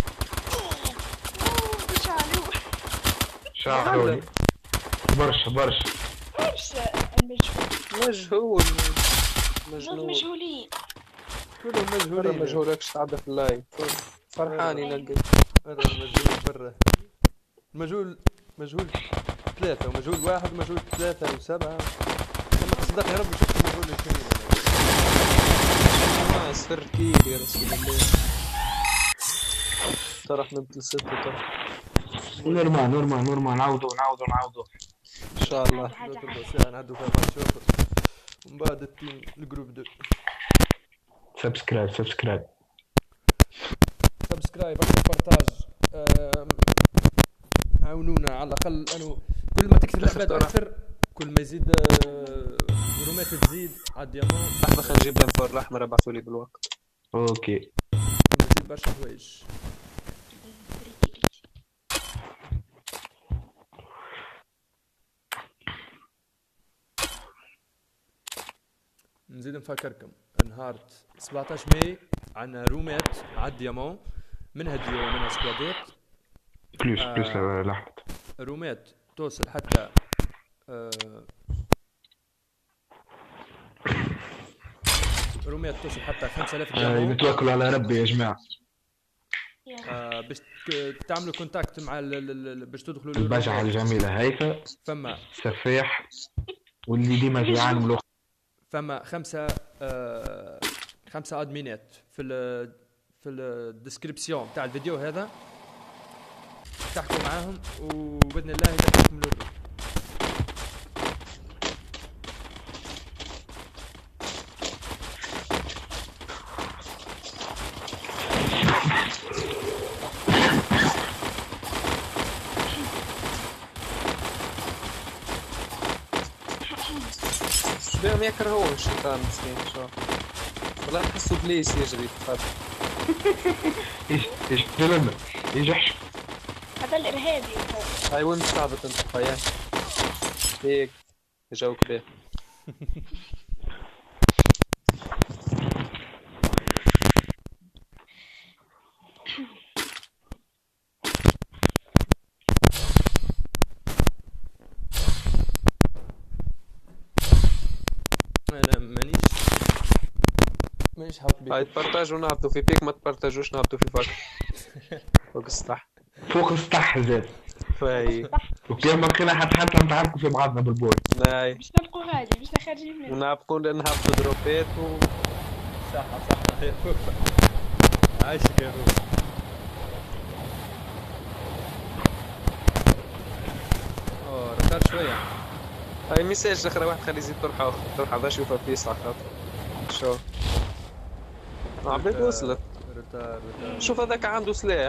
شعلو. شعروني. برشا برشا. برشا المجهول. مجهول زود مجنون مجهولين. كلهم برا مجهولين. مجهولكش تعدى في اللايف فرحان ينقل. هذا المجهول برا. المجهول مجهول ثلاثة ومجهول واحد ومجهول ثلاثة وسبعة. أما صدق يا رب شفت المجهول الاثنين. ما سر كيل يا رسول الله. طرح من ستة طرح نورمال نورمال نورمال نعوضوا نعوضوا نعوضوا. ان شاء الله. عادي عادي. تبقى ساعة نعدوا فيها ماتش آخر. ومن بعد التيم الجروب دو. سبسكرايب سبسكرايب. سبسكرايب اكثر بارتاج. أم، عاونونا على الاقل انه كل ما تكثر آخر الاعداد طرح. اكثر كل ما يزيد آه، رومات تزيد على الديامون، لحظة خلينا نجيب الانفار الأحمر ابعثوا لي بالوقت. اوكي. كل ما يزيد برشا حوايج. نزيد نفكركم نهار سبعطاش ماي عندنا رومات على الديامون، منها ديو ومنها سكوادات. بلوس آه. بلوس لحظة. رومات توصل حتى آه رومات توصل حتى خمسة آلاف آه ديامون. نتوكلوا على ربي يا جماعة. آه باش ك- تعملوا كونتاكت مع ال- ال- ال- باش تدخلوا البجعة للرومات. الجميلة هيفا فما سفاح واللي ديما جيعان ملوخ. فما خمسة آه خمسة ادمينات في ال في الديسكريبسيون تاع الفيديو هذا، تحكوا معاهم وباذن الله يدخلكم للروم. بيهم يكرهوه الشيطان مسكين شو والله نحسه بليس يجري تفضل. ايش ايش جلنا ايش احش. هذا الإرهابي. هاي وين مستعبط انت خيال هيك جوك به. انا مانيش مانيش حاط هاي بيك. تبارتاجوا نهبطوا في بيك، ما تبارتاجوش نهبطوا في فك فوق السطح. فوق السطح زاد. فاي وكيف ما لقينا حتى حتى نتعاركوا في بعضنا بالبول. ناي باش نبقوا هادي باش خارجين منه. ونهبطوا نهبطوا دروبات و صح صح يا فوق. عايشك يا فوق. اوه ركض شويه. هاي ميساج اخر واحد خلي يزيد طرحه طرحه باش يوفى في يسعى خاطر شو عبيد وصلت. روتار روتار. شوف هذاك عنده سلاح.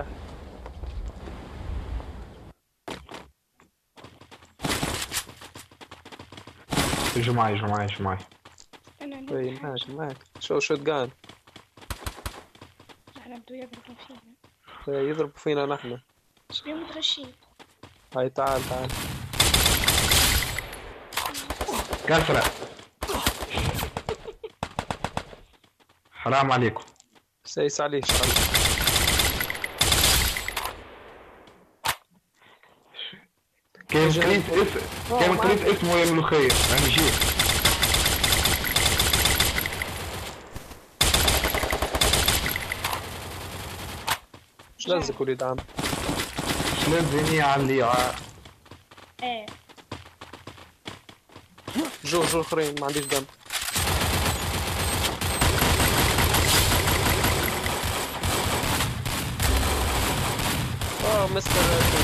اجوا معي اجوا معي اجوا معي. انا اي نبي معك معك شو شوت جان احنا بدو يضربوا فينا. يضربوا فينا نحن. شبيه متغشين. هاي تعال تعال كسرة. حرام عليكم. سايس عليه شغل. كان كريت اسم كان كريت اسمه يا ملوخية يعني جيت. ايش لازك وليد عم؟ لازم على ع- ايه جو جو اخرين ما عنديش دم. اه مستر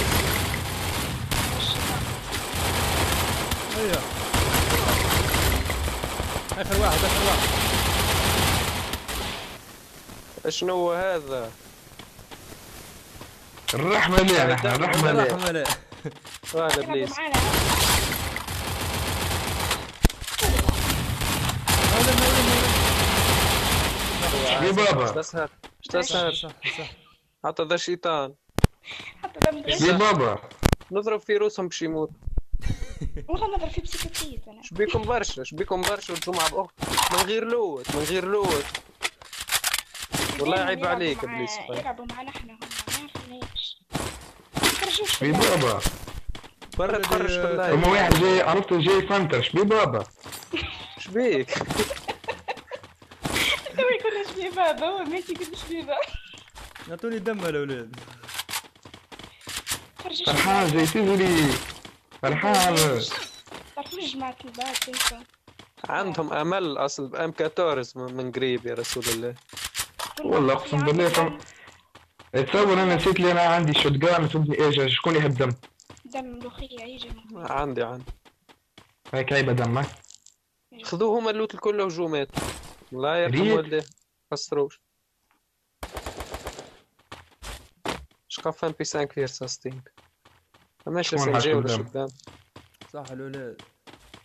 هيا اخر واحد اخر واحد. شنو هو هذا؟ الرحمة ليه نحن الرحمة ليه. رحمة لا. هذا يلعبوا ابليس. معانا. يا بابا. ايش تسهر؟ ايش تسهر؟ صح صح. حتى ذا الشيطان حتى دم يا الغش. بابا. نضرب في روسهم باش يموت. والله نضرب في بسيكوتيز انا. شبيكم برشا شبيكم برشا وتجمع بأخت من غير لوت من غير لوت. والله دايماً عيب يلعبوا عليك مع- ابليس. يلعبوا معنا احنا هم ما يعرفوناش. ما يخرجوش في يا اللعبة. بابا. برا تخرج في هما اللايف. واحد جاي عرفته جاي فانتر شبي بابا. شبيك؟ تو يكون شبيه بابا هو ماشي يكون شبيه بابا. اعطوني دم الاولاد. خرجوا فرحان جاي تجري. فرحان. تعرفوش جماعة الباب انتم. عندهم امل اصل بام أربعتاشر من قريب يا رسول الله. والله اقسم بالله فم... تصور انا نسيت لي انا عندي شوت جان فهمتني ايش شكون يهب دم. دم ملوخية يجي من عندي عندي هيك عيبه دم. خذوه هما اللوت الكل وهجومات. لا يرحم ريت. والديه خسروش. شقف ام بي خمسة في رصاصتين. ماشي شكون سنجي حاكم ولا دم؟ شدام. صح الاولاد.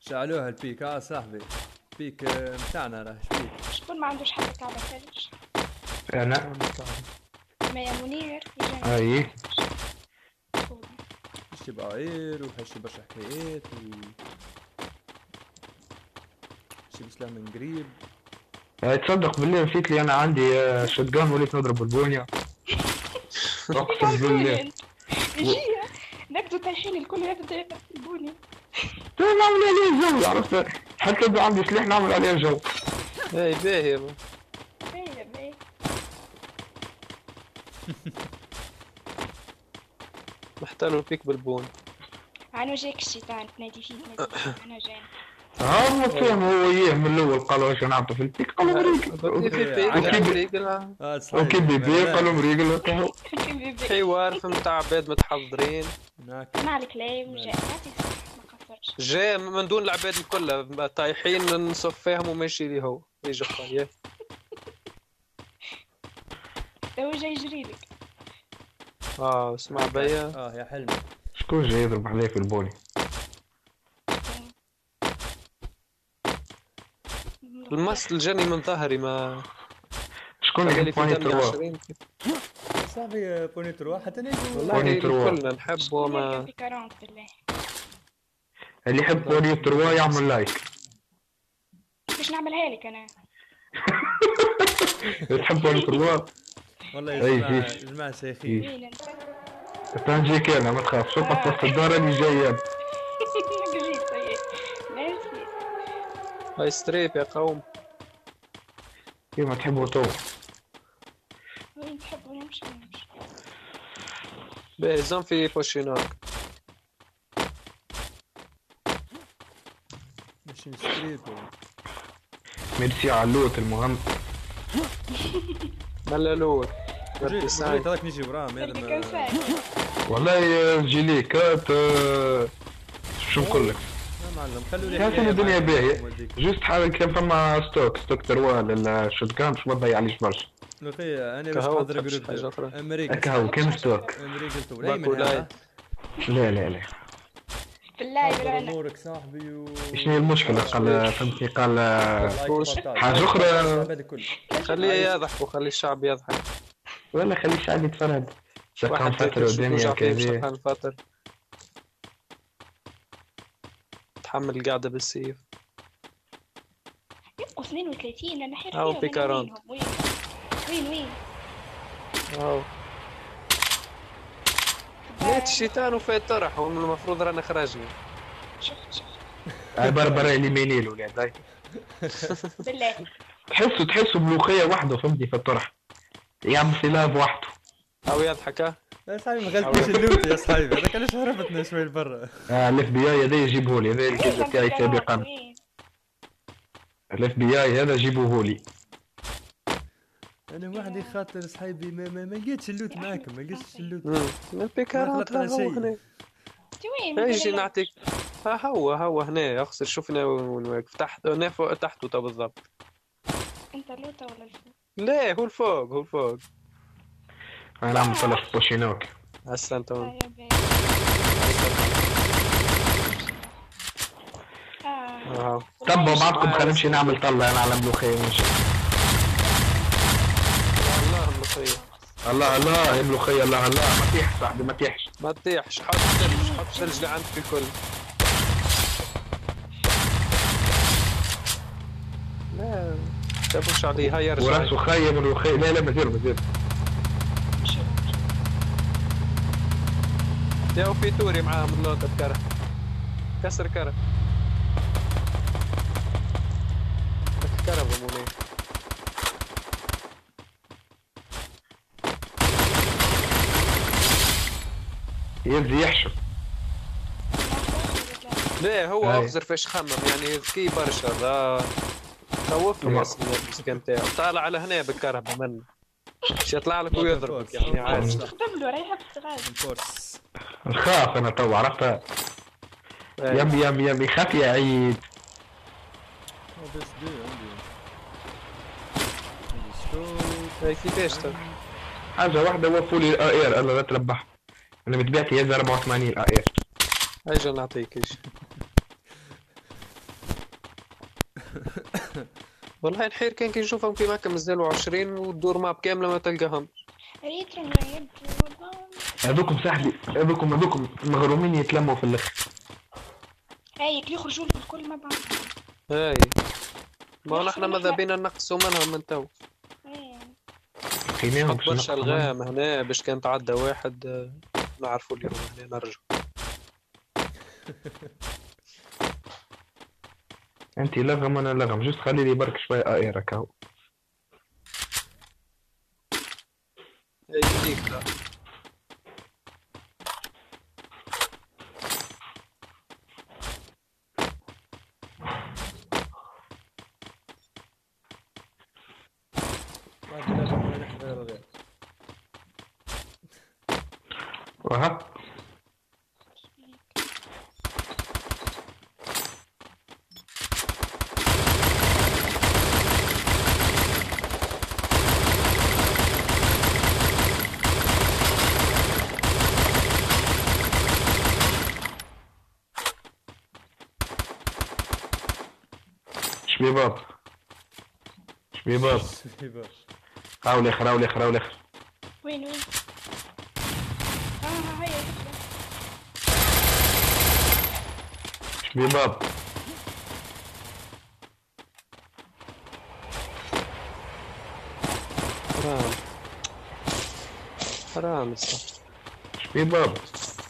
شعلوها البيك اه صاحبي. بيك آه، متاعنا راه شبيك. شكون ما عندوش حتى كعبة ثلج؟ انا ما يا منير وجاني. اي حشي بعير وحشي برشا حكايات و حشي بسلام من قريب. آه، تصدق بالله نسيت لي انا عندي آه، شotgun وليت نضرب بالبونيا. اقسم بالله جيه نكدو طايحين الكل هذا تبوني. لا نعمل عليه جو عرفت، حتى إذا عندي سلاح نعمل عليه جو. اي باهي يابا. باهي باهي. محتلوا البيك بالبون. عنو جاك الشيطان تنادي فيه تنادي فيه انا جاي. ها ما فهم هو اياه من الاول قالوا واش نعطوا في البيك قالوا مريقل. في بيك أكيد. مريقل. اه صحيح. وكي بيبي قالوا مريقل وكهو. حوار فهمت تاع عباد متحضرين. هناك مع الكلام جاء نعطي ما قصرش. جاء من دون العباد الكل طايحين نصف فيهم وماشي لي هو يجي خويا. تو جاي يجري لك. اه اسمع بيا. اه يا حلمي. شكون جاي يضرب عليه في البوني؟ المصل الجاني من ظهري ما شكون اللي قال لي في في بوني دمي تروا؟ عشرين. صاحبي بوني تروا حتى نجي. والله بوني تروا. كلنا نحبه ما في كرونت بالله. اللي يحب بوني تروا يعمل لايك. باش نعملها لك انا. تحب بوني تروا؟ والله أي يا جماعة فيش. يا جماعة شيخين. مين انت؟ تنجيك انا ما تخافش، شوف في وسط الدار اللي جاي. قريت طيب. ماشي. هاي ستريب يا قوم. كيما تحبوا تو. وين تحبوا نمشي نمشي. باهي زون في بوشينوك. ماشي ستريت. ميرسي على اللوت المهم. مللول. جيت هذاك نجي وراه تلقى هذا كان ساعة. والله تجي لي كات آه، شو نقول لك؟ يا معلم خلوا لي كانت الدنيا باهية. جوست حاول كان فما ستوك ستوك تروا للشوت كان باش ما تضيعليش برشا. لقي انا باش كهو نحضر تحبش حاجة جروب أخرى. امريكا. هكا هو كان ستوك. امريكا تو باكو لايت. لا لا لا. بالله حضر يرانا. امورك صاحبي و شنو هي المشكلة؟ قال فهمتني قال فوش. حاجة أخرى. هذا كله خليه يضحك وخلي الشعب يضحك. ولا خلي الشعب يتفرج. شكرا واحد فترة ودنيا كذا. شكرا فترة. تحمل القعدة بالسيف. يبقوا اثنين وثلاثين انا حير أو فيهم في أنا كارون. وينهم؟ وين وين وين واو. مات الشيطان وفات طرح والمفروض رانا خرجنا. شفت شفت برا برا اليميني الولاد هاي. بالله تحسوا تحسوا ملوخية وحده فهمتني في الطرح. يعمل سلاف وحده. أو يضحك ها. يا صاحبي ما غلطتش اللوت يا صاحبي هذاك علاش هربتنا شوي لبرا. آه الاف بي اي هذا يجيبه لي، هذا الكذا تاعي سابقا. وين؟ الاف بي اي هذا جيبوه لي. انا وحدي خاطر صاحبي ما ما ما لقيتش اللوت معاكم ما لقيتش اللوت. من بيكارات ما خلطنا هو شيء. هنا. انت وين؟ ايجي نعطيك. ها هو هو هنا اخسر شوفنا وين واقف تحت هنا فوق تحته تو بالضبط. انت لوطة ولا الفوق؟ لا هو الفوق هو الفوق. انا نعمل طلع بوشينوك. هسه انت آه وين؟ يا بيه. اه اهو. طب بعضكم خلينا نمشي نعمل طلة انا على ملوخية ونمشي. الله المصير. الله الله يا ملوخية الله الله ما تيحش صاحبي ما تيحش. ما تطيحش حط ثلج حط ثلج اللي عندك الكل. لا تبوش عليه هاي يرجع. وراسه خاية ملوخية. لا لا مزير مزير. يا في توري معاهم اللوطة بكره. كسر كره. كرههم وليه. ينزي يحشم. ليه هو هاي. اخزر فيش خمم يعني ذكي برشا ذا خوفني طبعا. اصلا المسكين تاعو طالع على هنا بالكهرباء منه مش يطلع لك ويضربك يعني عادي. استخدم له ريحة بالصغار. فورس. نخاف انا تو عرفتها. يم يم يم يخاف يا عيد. بس دي عندي. عندي ستوك. هاي كيفاش تو؟ حاجة واحدة وفولي الاير انا لا تربح. انا متبعتي هذا أربعة وثمانين اير. اجا نعطيك ايش والله نحير كان كي نشوفهم كيما هكا مازالوا عشرين وتدور ماب كاملة ما تلقاهم. ريت رميت هذوكم صاحبي هذوكم هذوكم مغرومين يتلموا في الاخر. هاي اللي يخرجوا لك الكل مع بعض. هاي ما نحنا ماذا بينا نقصوا منهم من تو. ايه خليناهم حط برشا الغام هنا باش كان تعدى واحد آه، نعرفوا اليوم هنا نرجع. انت لغم انا لغم جست خلي لي برك شويه ايرك اهو. هاي يديك لا. ما أدري لازم ولا نحن غير غير. وها شبيباب شبيباب راهو الاخر راهو الاخر راهو الاخر. وين وين؟ اه هاي شبيباب حرام حرام الصح. شبيباب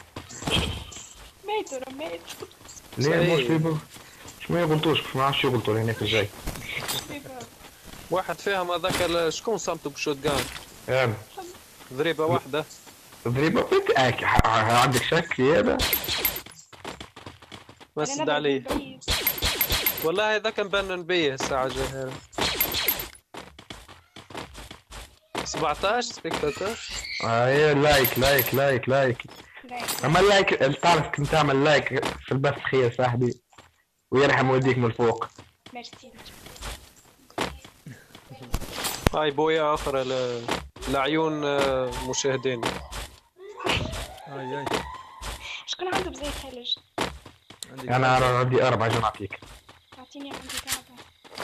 ماتوا رميت. ليه مو شبيباب شو ما يغلطوش ما عرفش يغلطوا هناك الجاي. واحد فيهم هذاك ال- شكون صمتوا بالشوت جان؟ يعني ضريبة واحدة. ضريبة بك عندك شك في هذا؟ ما سد عليه. والله هذاك مبنن بيه الساعة الجاية. سبعطاش سبيكتاتور. اه لايك لايك لايك لايك اما اللايك تعرف كنت تعمل لايك في البث خير صاحبي ويرحم والديك من فوق. ميرسي. هاي بويا اخر ل- لعيون آه، مشاهدين. اي اي شكون عنده بزيت ثلج؟ عندي انا عندي اربع جمعة فيك. اعطيني عندي كعبة.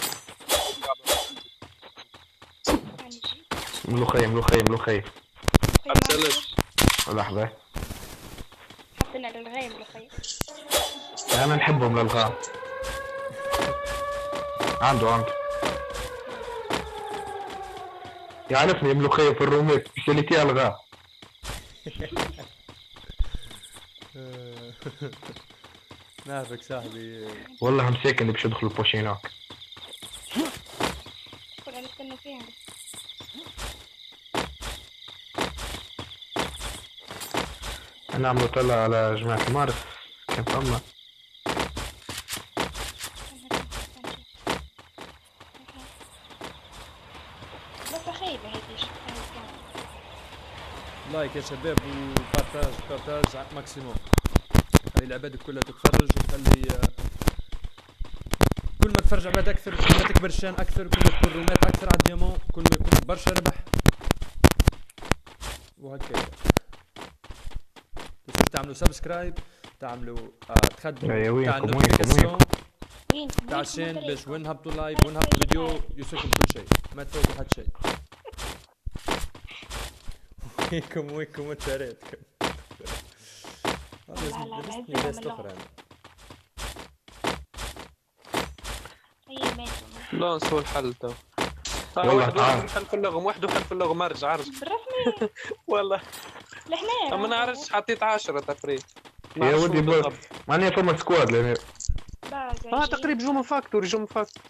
يعني جي. ملوخية ملوخية ملوخية. حب ثلج. لحظة حطينا للغاية ملوخية. انا نحبهم للغام. عنده عنده يعرفني ملوخية في الروميت سبيشاليتي الغام. نعرفك صاحبي. والله مساكن باش يدخل البوشيناك. كنا نستنوا فيها. انا عم بطلع على جماعة المارس كان فما بس خايبة هذه. لايك يا شباب وبارتاج بارتاج ع- ماكسيموم. خلي العباد كلها تتفرج وخلي آه، كل ما تفرج عباد اكثر كل ما تكبر الشان اكثر كل ما تكون رومات اكثر على الديامون كل ما يكون برشا ربح وهكذا. بس تعملوا سبسكرايب تعملوا آه تخدموا يا وينكم، تاع وينكم، النوتيفيكاسيون وين؟ تاع الشين باش وين نهبطوا لايف وين نهبطوا فيديو يوصلكم كل شيء ما تفوتوا حتى شيء. وينكم وينكم انت ريتكم. لا، لا، لازم لا، ناس لا. اخرى يعني. هي ماتوا. لا نسوا الحل تو. آه، والله واحد تعال. واحد حل في اللغم واحد وحل في اللغم ارجع ارجع. بالرسمي. والله لحنا. ما نعرفش حطيت عشرة تقريبا. يا نعرفش ودي شو بر- بالضبط. ماني فما سكواد لان اه تقريبا جو من فاكتوري جو من فاكتوري.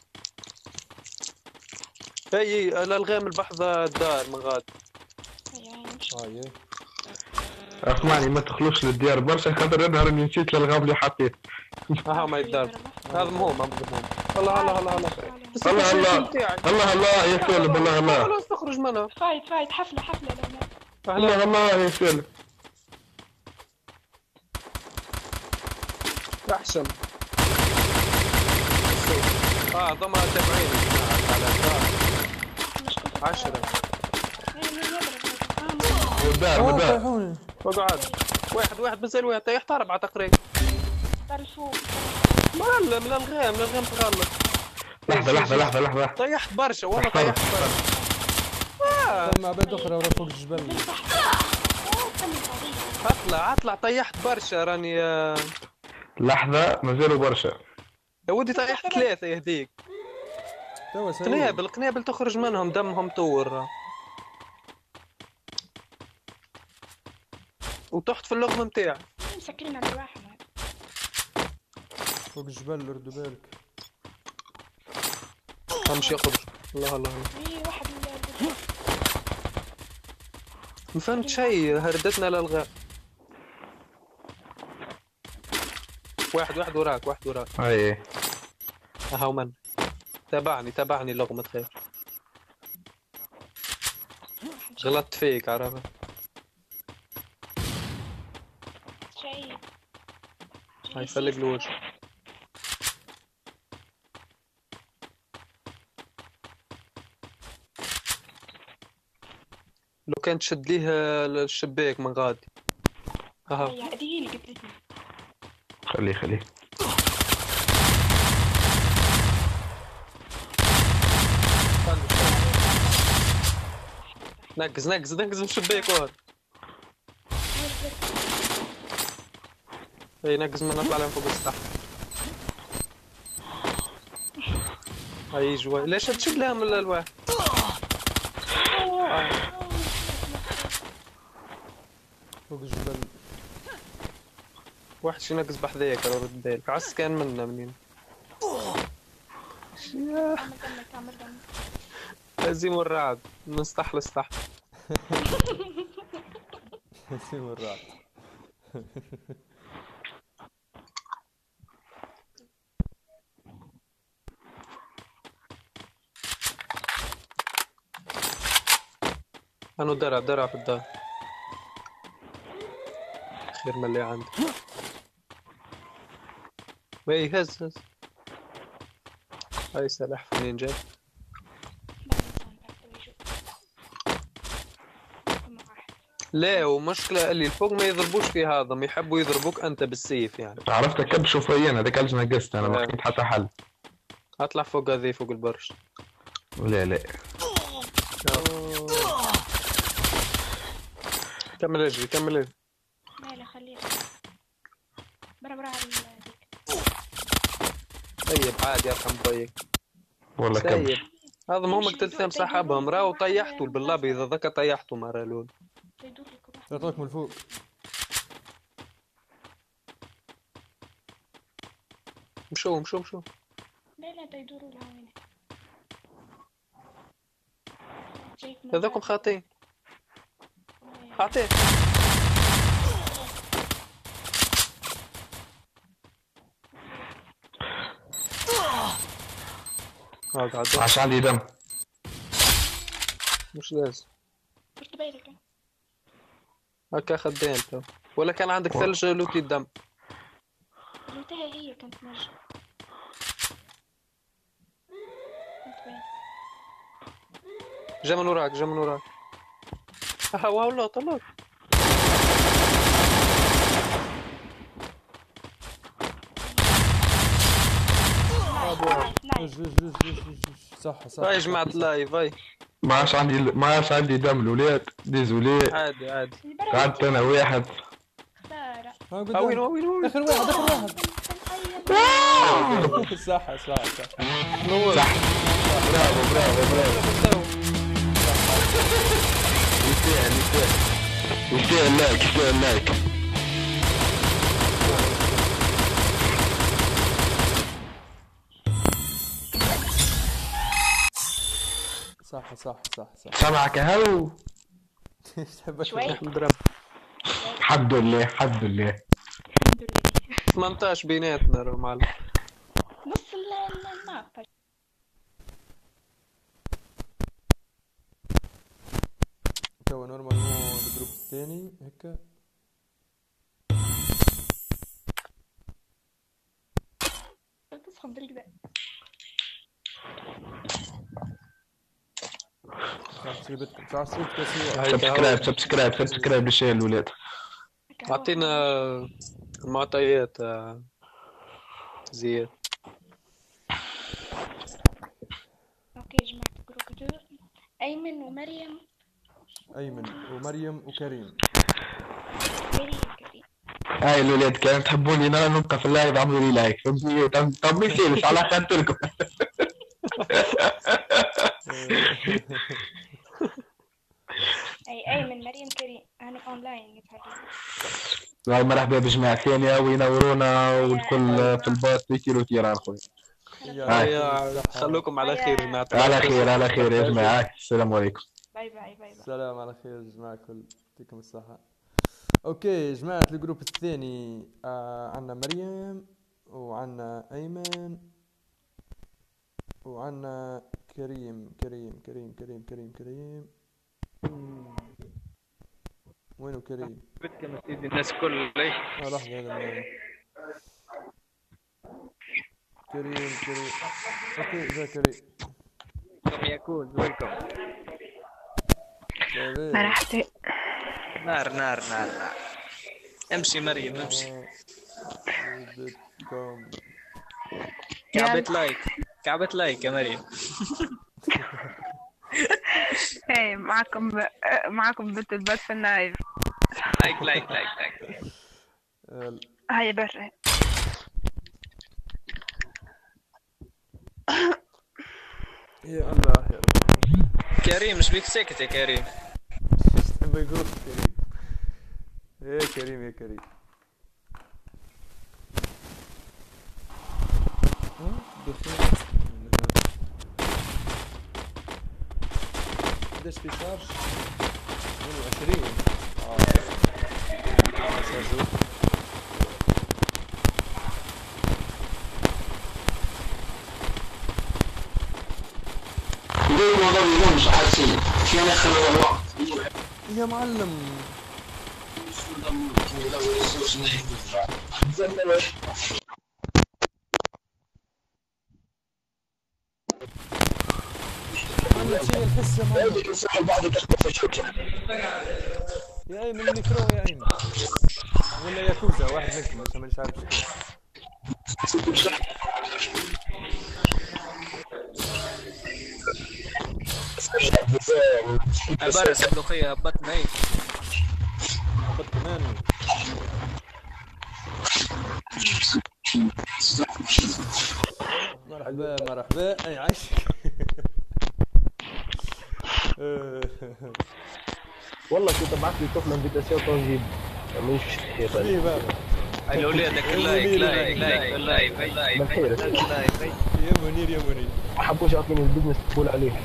هي الالغام البحثة الدار من غاد. اه يي اسمعني ما تخلوش للديار برشا خاطر يظهر اني نسيت الالغام اللي حطيت. اه ما يدار هذا مهم هذا مهم. الله الله الله الله بس الله أنت الله. الشيء بتاعك. الله الله يا سالم الله الله خلاص تخرج منها. فايت فايت حفلة حفلة لو ما. الله الله يا سالم. احسن. اه ضمها تابعين يا جماعة على الدار. مش كنت عشرة. إيه، مين يضرب هذا؟ آه، ودار ودار وقعد واحد واحد مازال واحد يحت أربعة تقريبا. طرفوه. ما لا من الغام من الغام تغلط. لحظة لحظة لحظة لحظة. طيحت برشا والله، احترم. طيحت برشا. ثم عباد اخرى ورا فوق الجبل. اطلع اطلع، طيحت برشا راني. يا لحظة مازالوا برشا. ودي طيحت ثلاثة يهديك. توا سعيد. قنابل قنابل تخرج منهم دمهم طور. وتحت في اللغم نتاعي. مسكرين على الواحد. فوق الجبل ردوا بالك. امشي يخرج. الله الله الله. في واحد اللي- ما فهمت شيء، هردتنا الالغاء. واحد واحد وراك، واحد وراك. اي اهو من تابعني تابعني اللغم، ما تخافش. غلطت فيك عرفت. شيء. هاي فلق الوجه. لو كان تشد ليه الشباك من غادي. اها هي هذه هي اللي قتلتني. خليه خليه. نقز نقز نقز من الشباك وهذا. اي نقز من نطلع لهم فوق السطح. هاي جوا ليش تشد لهم الالواح؟ فوق الجبل. واحد شي نقز بحذاك رد بالك، عس كان منا منين. عمل دمك عمل دمك. هزيم الرعد من سطح لسطح. سيم الرعد. انا درع درع في الدار. خير من اللي عندي. اي هز هز. هاي سلاح منين جاي؟ لا ومشكلة اللي الفوق ما يضربوش في هذا، ما يحبوا يضربوك انت بالسيف يعني. عرفتك كب شوفيا هذاك اللي نقصت انا ما آه. لقيت حتى حل. اطلع فوق هذي فوق البرش. لا لا كمل اجري كمل اجري. لا لا خليه. برا برا على هذيك. طيب عادي ارحم بيك. والله كب. سيب هذا ما هم قتلتهم صاحبهم راهو طيحتوا باللابي، اذا ذاك طيحتوا مرة الاولى. يدور لك واحد. تعطوك من فوق. مشوا مشوا مشوا. لا لا تيدوروا لها وين. جايك من هذاكم بعد. خاطين. اعطيه. هذا عدو. عشان عندي دم. مش لازم. درت بالك. هكا خدين تو. ولا كان عندك و- ثلج لوتي الدم. لوتها هي كانت نجم. كنت وين؟ جا من وراك جا من وراك. ها والله طلع. نايس اج اج اج اج اج. صح صح. هاي يا جماعة اللايف هاي. ما عادش عندي ما عادش عندي دم الولاد ديزولي. عادي عادي. قعدت انا واحد. خسارة. ها ها قدام. وين وين وين. اخر واحد اخر واحد. صح صح صح. نور. صح برافو برافو برافو. يستاهل يستاهل يستاهل لايك يستاهل لايك. صح صح صح صح. سمعك هو. تحبك شوي. الحمد لله. الحمد لله الحمد لله. الحمد لله. ثمانية عشر بيناتنا رو معلم. نص ال- النقطة. توا نورمال مو الجروب الثاني هكا. تسخن بالكدا. سبسكرايب سبسكرايب تسويق. هاي سبسكرايب سبسكرايب سبسكرايب للشيء الولاد. اعطينا المعطيات آه، زياد. أيمن ومريم. ايمن ومريم وكريم. مريم كريم. هاي الولاد كانوا تحبوني انا نبقى في اللايف عملوا لي لايك فهمتني. طب طب ما يصيرش على خاطركم. أي أيمن مريم كريم أنا أونلاين نتهيأ. والله مرحبا بجماعة ثانية وينورونا والكل في الباص بكيلو تيران خويا. يا خلوكم على خير يا جماعة. على خير على خير يا جماعة. السلام عليكم. باي باي باي باي. السلام على خير يا جماعة الكل، يعطيكم الصحة. اوكي يا جماعة الجروب الثاني آه عنا مريم وعنا ايمن وعنا كريم كريم كريم كريم كريم كريم. وينو كريم؟ بدكم سيدي الناس كل ليش؟ اه لحظة هذا المهم. كريم كريم اوكي ذا كريم. كم يكون ويلكم. مرحبا. نار نار نار نار. امشي مريم امشي. بدكم كعبة لايك كعبة لايك يا مريم. ايه معكم ب... معكم بنت البث في النايف. لايك لايك لايك لايك. هاي برا. يا الله يا رب. كريم مش بيك ساكت يا كريم. بيقول كريم. يا كريم يا كريم. بخير. قديش في شارج؟ اثنين وعشرين. اه شارجو. اليوم والله اليوم مش حاسين كان اخر الوقت يا معلم. شيء الحس يا معلم. يا ايمن الميكرو يا ايمن ولا ياكوزا واحد منكم بس مانيش عارف شكون. عبارة سبلوخية هبط ميت. هبط كمان. مرحبا مرحبا اي عايشك. والله كنت بعث لي طفل انفيتاسيون تنجيب مش خير بابا. الاولاد لايك لايك لايك لايك لايك من خيرك يا منير يا منير. ما حبوش يعطيني البزنس تقول عليه.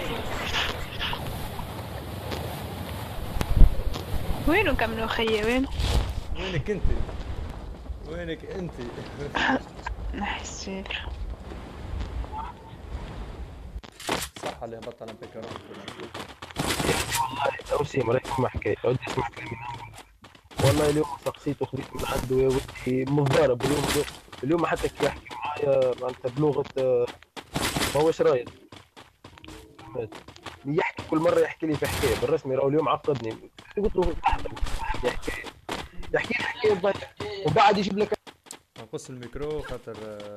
وينو كملوا خيي وين؟ وينك انت؟ وينك انت؟ نحسير. صح اللي هبط على بكرة. والله اوسيم رايك ما حكيت عود اسمع كلامي. والله اليوم سقسيت وخذيت من عنده يا ودي مضارب اليوم. اليوم حتى كي يحكي معايا معناتها بلغة ما هوش رايد. يحكي كل مرة يحكي لي في حكاية بالرسمي راهو اليوم عقدني. قلت له يحكي يحكي لي حكاية وبعد يجيب لك. نقص الميكرو خاطر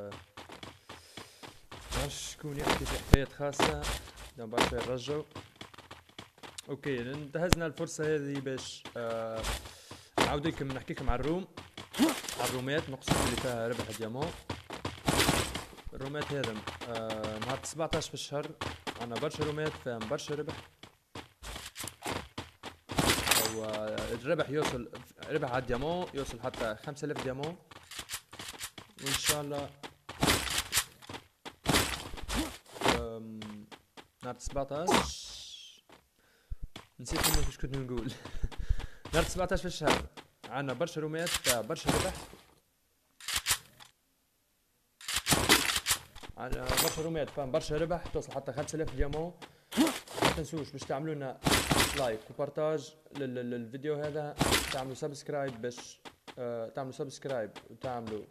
معرفش شكون يحكي في حكايات خاصة. دام برشا يرجعوا. اوكي انتهزنا الفرصة هذه باش آه نعاود لكم نحكي لكم على الروم، على الرومات مقصود اللي فيها ربح ديامون. الرومات هذا آه نهار سبعطاش في الشهر عندنا برشا رومات فيها برشا ربح. او الربح يوصل ربح على الديامون يوصل حتى خمسة آلاف ديامون وان شاء الله نهار سبعطاش نسيت كلمة واش كنت نقول. نهار سبعطاش في الشهر عندنا برشا رومات فيها برشا ربح. عندنا برشا رومات فيها برشا ربح توصل حتى خمسة آلاف ديامون. ما تنسوش باش تعملوا لنا لايك وبارتاج للفيديو هذا، تعملوا سبسكرايب باش آه تعملوا سبسكرايب وتعملوا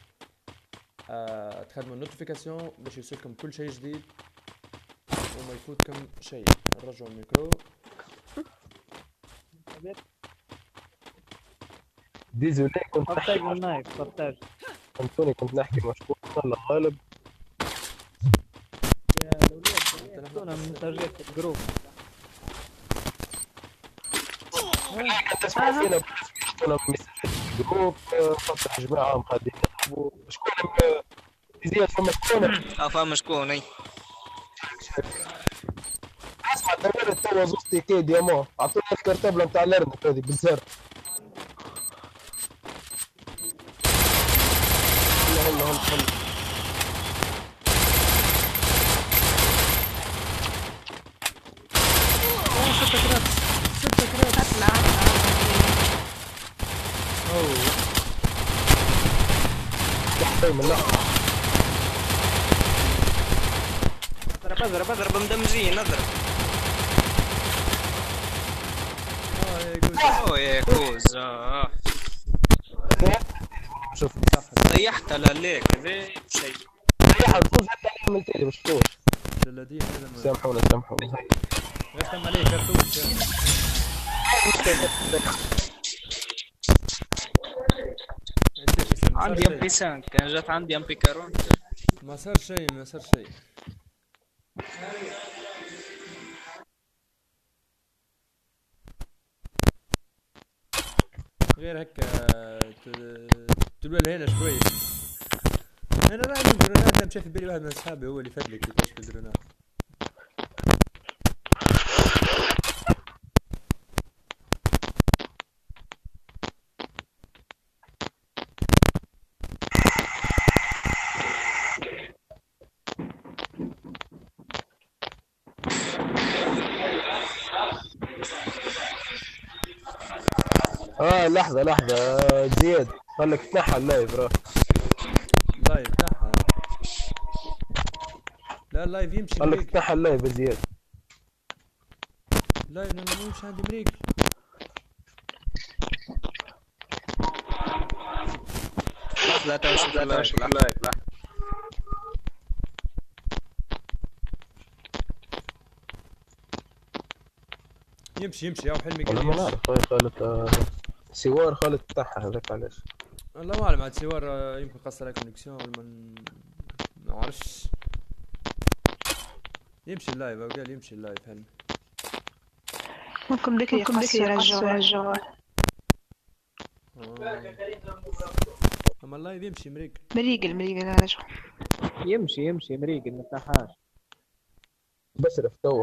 آه تخدموا النوتيفيكاسيون باش يوصلكم كل شيء جديد وما يفوتكم شيء. نرجعوا الميكرو. ديزولي كنت بارتاج اللايف بارتاج. فهمتوني كنت نحكي مشكور والله غالب. يا الاولاد منتجات الجروب. تسمع فينا كنا جروب فتح جماعة مقادين يلعبوا شكون زياد فما شكون؟ اه فما شكون اي اسمع دورت توا زوز كي ديامون عطونا الكرتابلة نتاع الارنب هذه بالزر هلا هلا هلا هلا ستة كرات ستة كرات اطلع اوه تحتي من لحظة اضرب اضرب اضرب مدمجين اضرب. اه يا جوز اوه يا كوز اه شوف طيحتها لليك هذا شيء. ريحة زوز حتى عملت لي مش شفتوش جلادين هذا ما- سامحونا سامحونا غير تم عليه كرتوش يعني. عندي ام بي خمسة كان جات عندي ام بي كارون. ما صار شيء ما صار شيء. غير هكا تلوى هنا شوي. انا لا عندي درونات مشى في بالي واحد من اصحابي هو اللي فدلك كيفاش في الدرونات. اه لحظة لحظة آه زياد خليك تنحى اللايف راه لايف تاعها لا اللايف يمشي خليك مريق. تنحى اللايف يا زياد لايف انا ما يمشي عندي مريق. لا تمشي لا تمشي لايف لا. يمشي يمشي او حلمي والله قال ما يمشي. نعرف هاي خالد آه سوار خالد تاعها هذاك علاش الله ما اعلم عاد سوار آه، يمكن قصر على كونيكسيون ولا من ما اعرفش. يمشي اللايف او قال يمشي اللايف حلمي. ممكن بك يقصر الجوال. آه. اما اللايف يمشي مريق. مريقل مريقل على جو. يمشي يمشي مريق ما تحاش. بشرف توا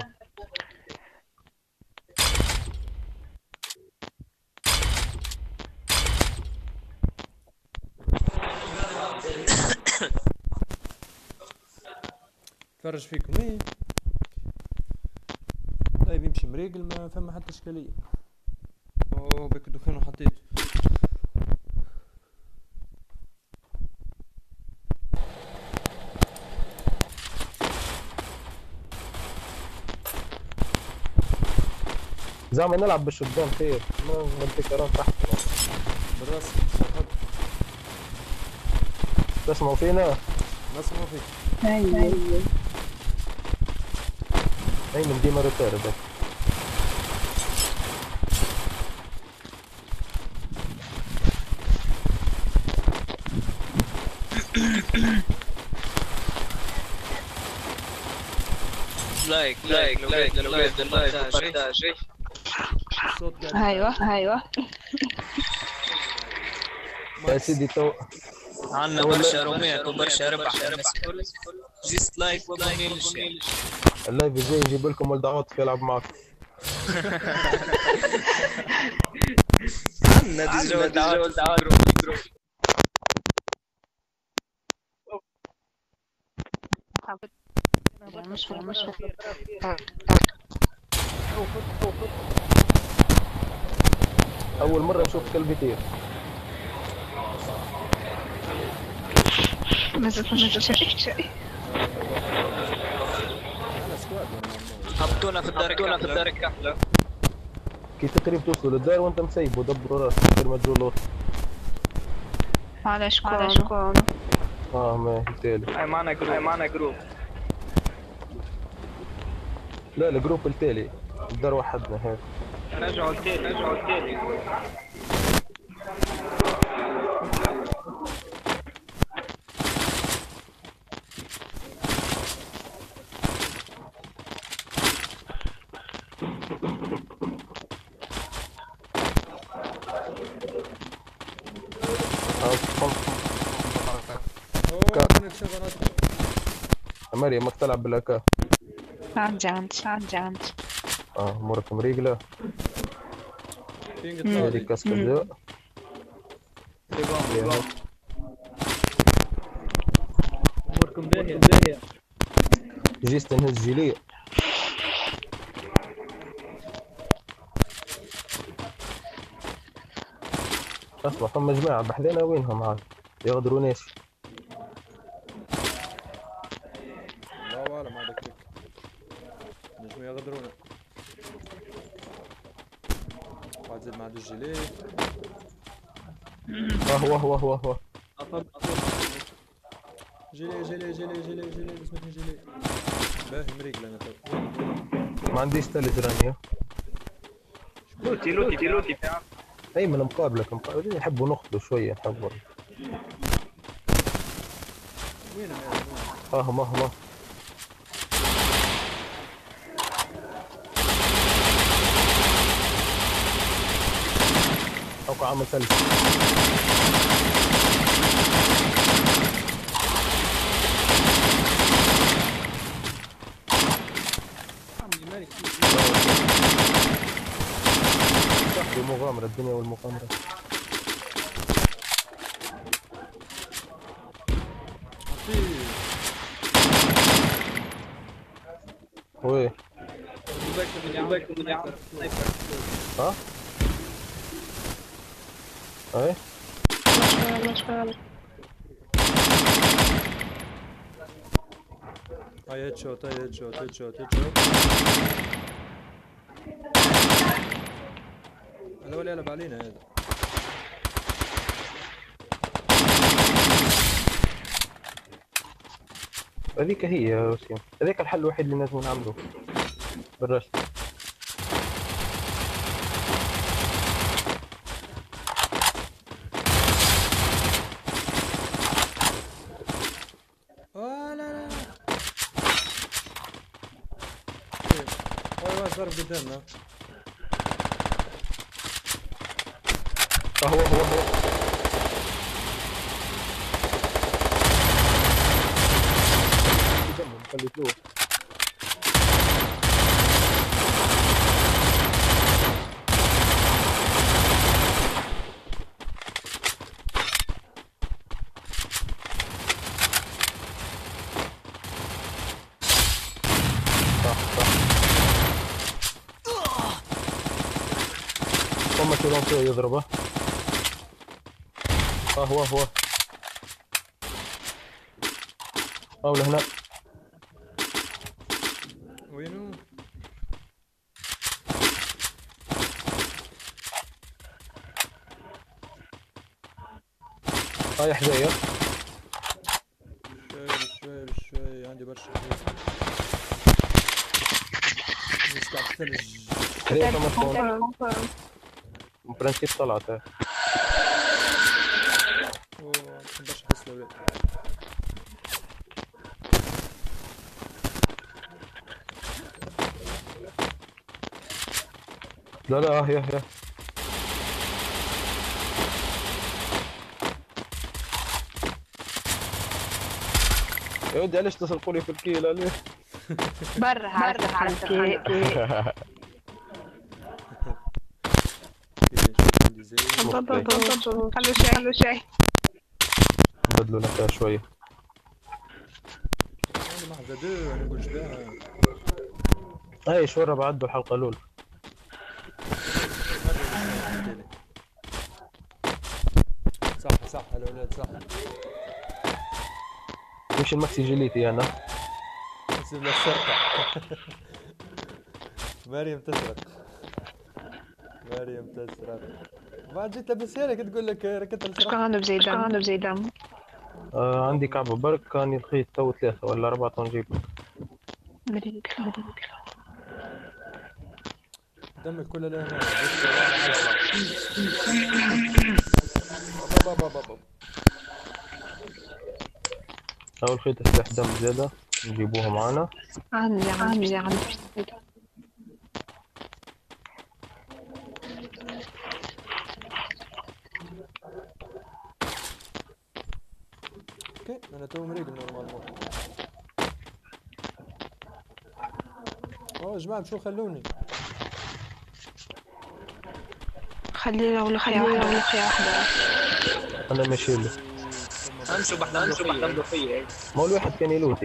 تفرج فيكم ايه لايف يمشي مريقل ما فما حتى اشكاليه. اوه بك دخان وحطيت زعما نلعب بالشبان خير ما منتكران تحت بالراس. تسمعوا فينا نسمعوا فيك. ايوه اي من ديما روتار هذاك لايك لايك لايك لايك لايك. الصوت قاعد ايوه ايوه يا سيدي تو عندنا برشا رومات وبرشا ربح جيست لايك وبنيل اللايف الجاي نجيب لكم ولد عاطف يلعب معكم عندنا ديجا ولد عاطف جروب. مش مش اول مره نشوف كلب يطير ما زلت شيء. على سكواد هبطونا في الدار هبطونا في الدار الكحله. كي تقريب توصلوا للدار وانت مسيب ودبروا راسك غير ما تجوا لوط على شكون اه ما هي تالي هاي معنا جروب هاي معنا جروب. لا الجروب التالي الدار وحدنا هيك رجعوا التالي رجعوا التالي. مريم ماك تلعب بالاكا؟ عندي عندي عندي عندي اه امورك مريقلة. هذه كاس كبدة. اموركم باهية باهية. جيست نهز جيلية. اسمع فما جماعة بحذينا وينهم عاد يغدرونيش. الله اعلم هذاك لك نجمو يغدرونا. واحد زاد ما عندوش جيلي. وهو وهو وهو وهو جيلي جيلي جيلي جيلي جيلي اسمعني جيلي. باهي مريقل انا تو. ما عنديش تلج رانيا. لوتي لوتي لوتي اي من مقابلك مقابلين يحبوا نخطوا شوية نحبوا. وينهم ها هم هم اوقع عمل ثلج. مغامرة الدنيا والمغامرة. وي ها؟ ايه؟ هاي هيد شوت هاي هيد شوت هيد شوت هيد شوت. هلا ولا يلعب علينا هذا. هذيك هي يا وسيم، هذاك الحل الوحيد اللي لازم نعمله بالرش. اه لا لا هاي واحد ضرب قدامنا. هو هو هو خليتوه. صح صح. هم شلون فيه يضربه. ها هو هو حاول هنا. وينو؟ هاي حذايا. شوي شوي شوي عندي برشا يسقع الثلج. حذايا كمان برانشيت طلعت. اوه برشا حس الاولاد. لا لا اه يا يا يا ودي علاش تسرقوا لي في الكيل عليه؟ برا برا على الكيك. خلوا شاي خلوا شاي. نبدلوا لك شوية. انا ما حزادو انا نقول جباها. هاي شورى بعدوا الحلقة الأولى. صح صح الأولاد صح. مش الماكسي جيليتي أنا. اسم السرقة. مريم تسرق. مريم تسرق. بعد جيت لابسها لك تقول لك ركبت السرقة. شكون بزيدان شكون بزيدان. آه عندي كعبة برك كان يلقيت تو ثلاثة ولا أربعة نجيب. مريق مريق. دمك كله لا هنا. بابا بابا بابا. أول خيط سلاح دم زيادة نجيبوها معانا. عندي عندي عندي. اوكي انا تو مريق نورمالمون. اوه يا جماعه مشو خلوني. خلي له لقيا واحدة ولقيا واحدة. انا ماشي له. امشوا بحذا امشوا بحذا ملوخية. ما هو الواحد كان يلوتي.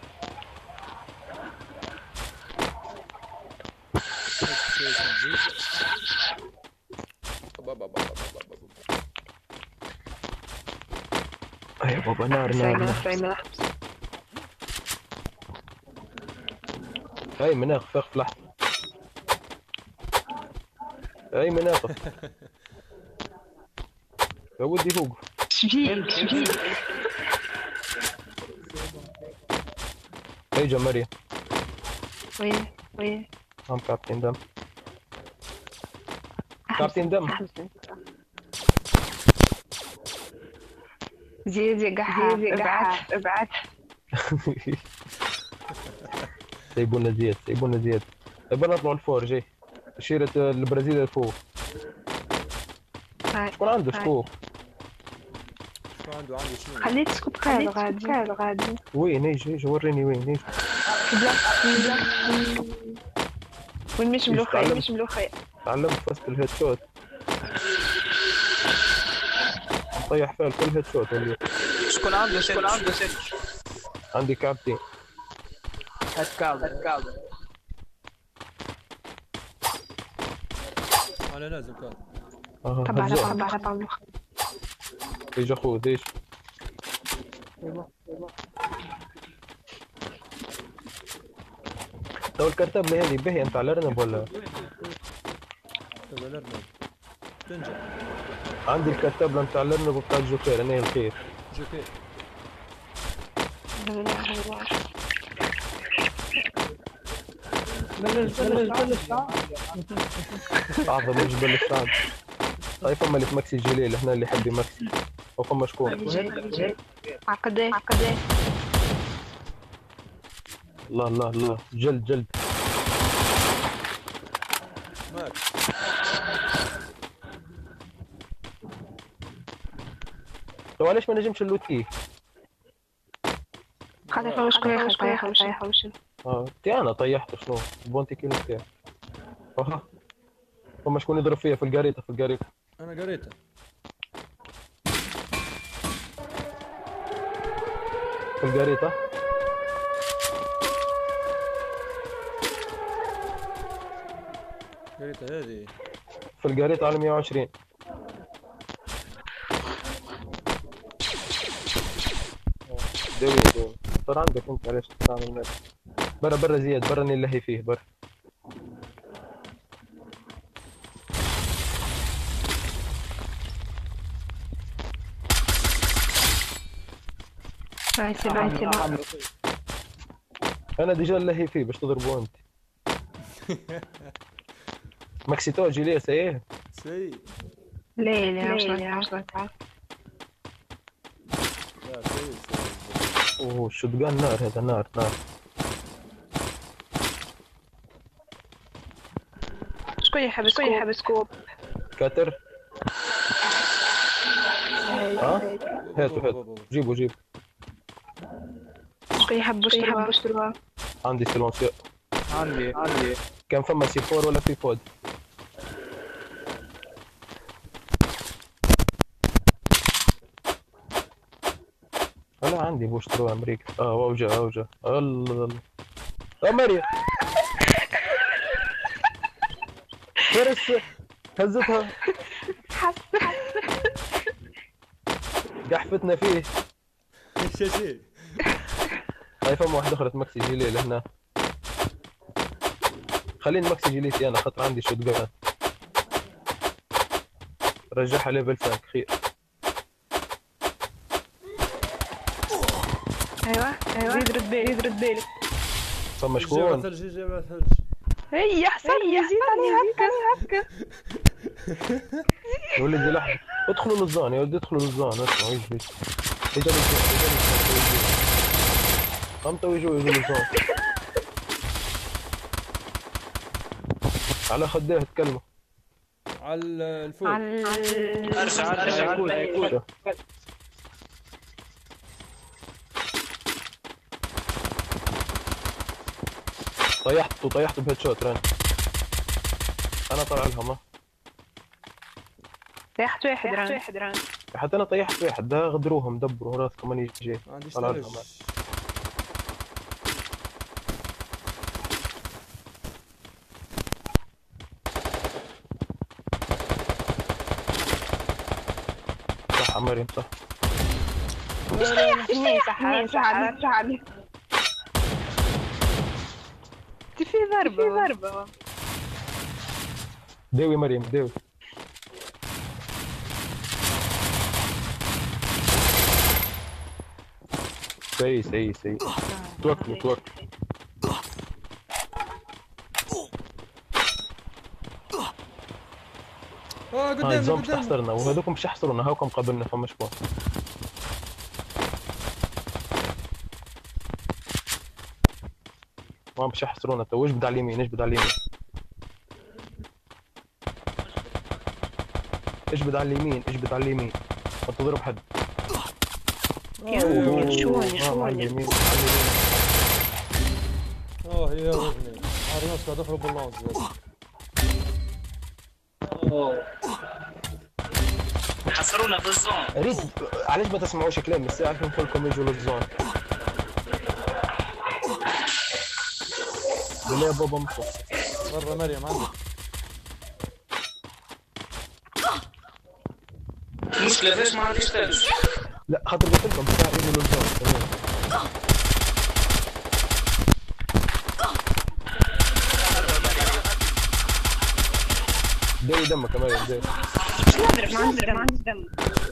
يا بابا نار نار نار. اي مناخ فخ في لحظة. اي مناخ يا ودي فوق. شبيك شبيك. ايجا مريم. وين وين. هم كابتن دم. كابتن دم. زيزي قحاف ابعث ابعث. سيبونا زياد سيبونا زياد. يبقى نطلعوا الفور جاي. شيرة البرازيل الفوق. شكون عنده سكوب؟ شكون عنده عنده شنو؟ خليت سكوب خير غادي خير غادي. وين ايش ايش وريني وين ايش؟ وين مش ملوخية مش ملوخية. تعلمت فست الهيد شوت. طيح فيها الكل هيد شوت اليوم. شكون عنده ست؟ شكون عنده ست؟ عندي كابتن. هات كابتن هات كابتن. انا نازل كان. اه طبعا طبعا طبعا. ايش اخوه ايش؟ تو الكرتبلة هذه باهية انت على الارنب ولا؟ تو الارنب تنجح. عندي الكرتبلة نتاع الارنب وبتاع الجوكير انا الخير. جوكير. بلش بلش بلش اعظم جبل السعد. طيب فما اللي في مكسي جليل احنا اللي يحب مكسي. وفما شكون؟ عقدة عقدة. الله الله الله جلد جلد. مات. تو علاش ما نجمش نلوتيه؟ خاطر فما شكون ياخذ طيحة طيحة وشنو؟ اه تي انا طيحته شنو؟ بونتي كيلو تاعي. اها فما شكون يضرب فيا في القريطة في القريطة. انا قريته. في القريطة. قريته هذه. في القريطة على مية وعشرين. دوي دوي صار عندك انت علاش تعمل مال. برا برا زياد برا نلهي فيه برا. هاي سبعة هاي سبعة. انا ديجا نلهي فيه باش تضربوا انت. ماكسيتو جيليه سايه. سي. ليه ليه مش مش لا سي سي. اوه الشوتجان نار هذا نار نار. شكون يحب شكون يحب سكوب؟ كاتر. ها؟ هاتوا هاتوا جيبوا جيبوا. شكون يحب يحب اشتروها؟ عندي سيلونسيو. عندي عندي. كان فما سي فور ولا في فود؟ انا عندي بوشترو امريكا. اه اوجه اوجه الله الله. اه مريم فارس هزتها. قحفتنا فيه. ايش شيء. هاي فما واحدة اخرى ماكسي جيلي لهنا. خليني ماكسي جيليتي انا خاطر عندي شوت جان. رجعها ليفل خمسة خير. ايوه ايوه يضرب بالي يضرب بالي. فما شكون؟ ثلج جاب ثلج. هي احسن يزيد علي هكا هكا. يا ولدي لحظة ادخلوا للزون يا ولدي ادخلوا للزون اسمعوا يجوا يجوا للزون يجوا للزون. قمتوا يجوا يجوا للزون. على خديه تكلموا. على الفوق. على ارجع ارجع طيحته طيحته بهيد شوت ران. انا طالع لهم ها. طيحت واحد ران واحد ران حتى انا طيحت واحد، ده غدروهم دبروا راس كمان يجي. ما عنديش طلع تلج. لهم. صح مريم صح. اثنين صح صح صح. في ضربة في ضربة. داوي مريم داوي. سي سي سي توكلوا توكلوا. اه هاي قدامنا الزوم مش قدامنا. تحصرنا وهذوكم مش يحصرونا، هاوكم قبلنا فمش بون. ما مش يحصرونا تو. اجبد على اليمين اجبد على اليمين اجبد على اليمين اجبد على اليمين. ما تضرب حد. يا شوني اه على شوني. اليمين على اليمين. اه يا ابني عرياس قاعد يخرب باللونز بس. حصرونا في الزون. ريت علاش ما تسمعوش كلام الساعة عشان كلكم يجوا للزون. بالله يا بابا مصر. برا مريم عندك. المشكلة فيش ما عنديش تلج. لا خاطر قلت لكم الساعة يجوا للزون تمام. داوي دمك يا مريم داوي. نضرب ما عندي دم ما عندي دم.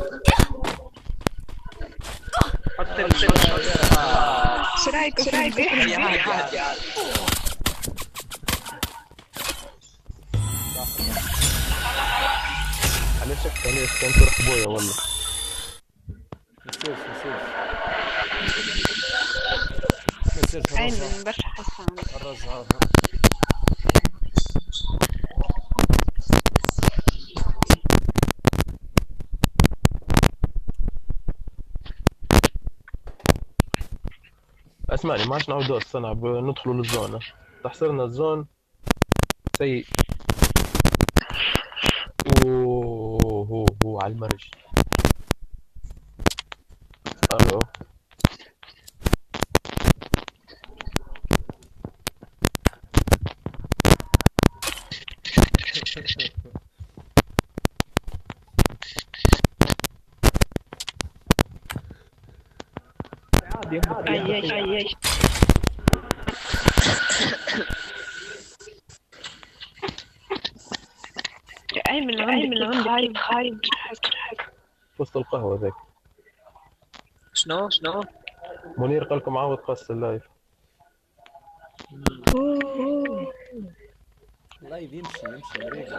حط التلج. ايش رايكم ايش رايكم؟ عادي عادي عادي. علاش علاش كان تروح بويا والله. مسيرش مسيرش مسيرش ايمن برشا حسان. الرزعة. اسمعني ما عادش نعاودوا الصنع ندخلوا للزون. تحصرنا الزون سيء. اوه هو هو على المرج. الو اي اي اي. ايمن ايمن عندك خايب. وسط القهوة ذاك. شنو شنو؟ منير قال لكم عاود قص اللايف. اللايف يمشي يمشي مريض.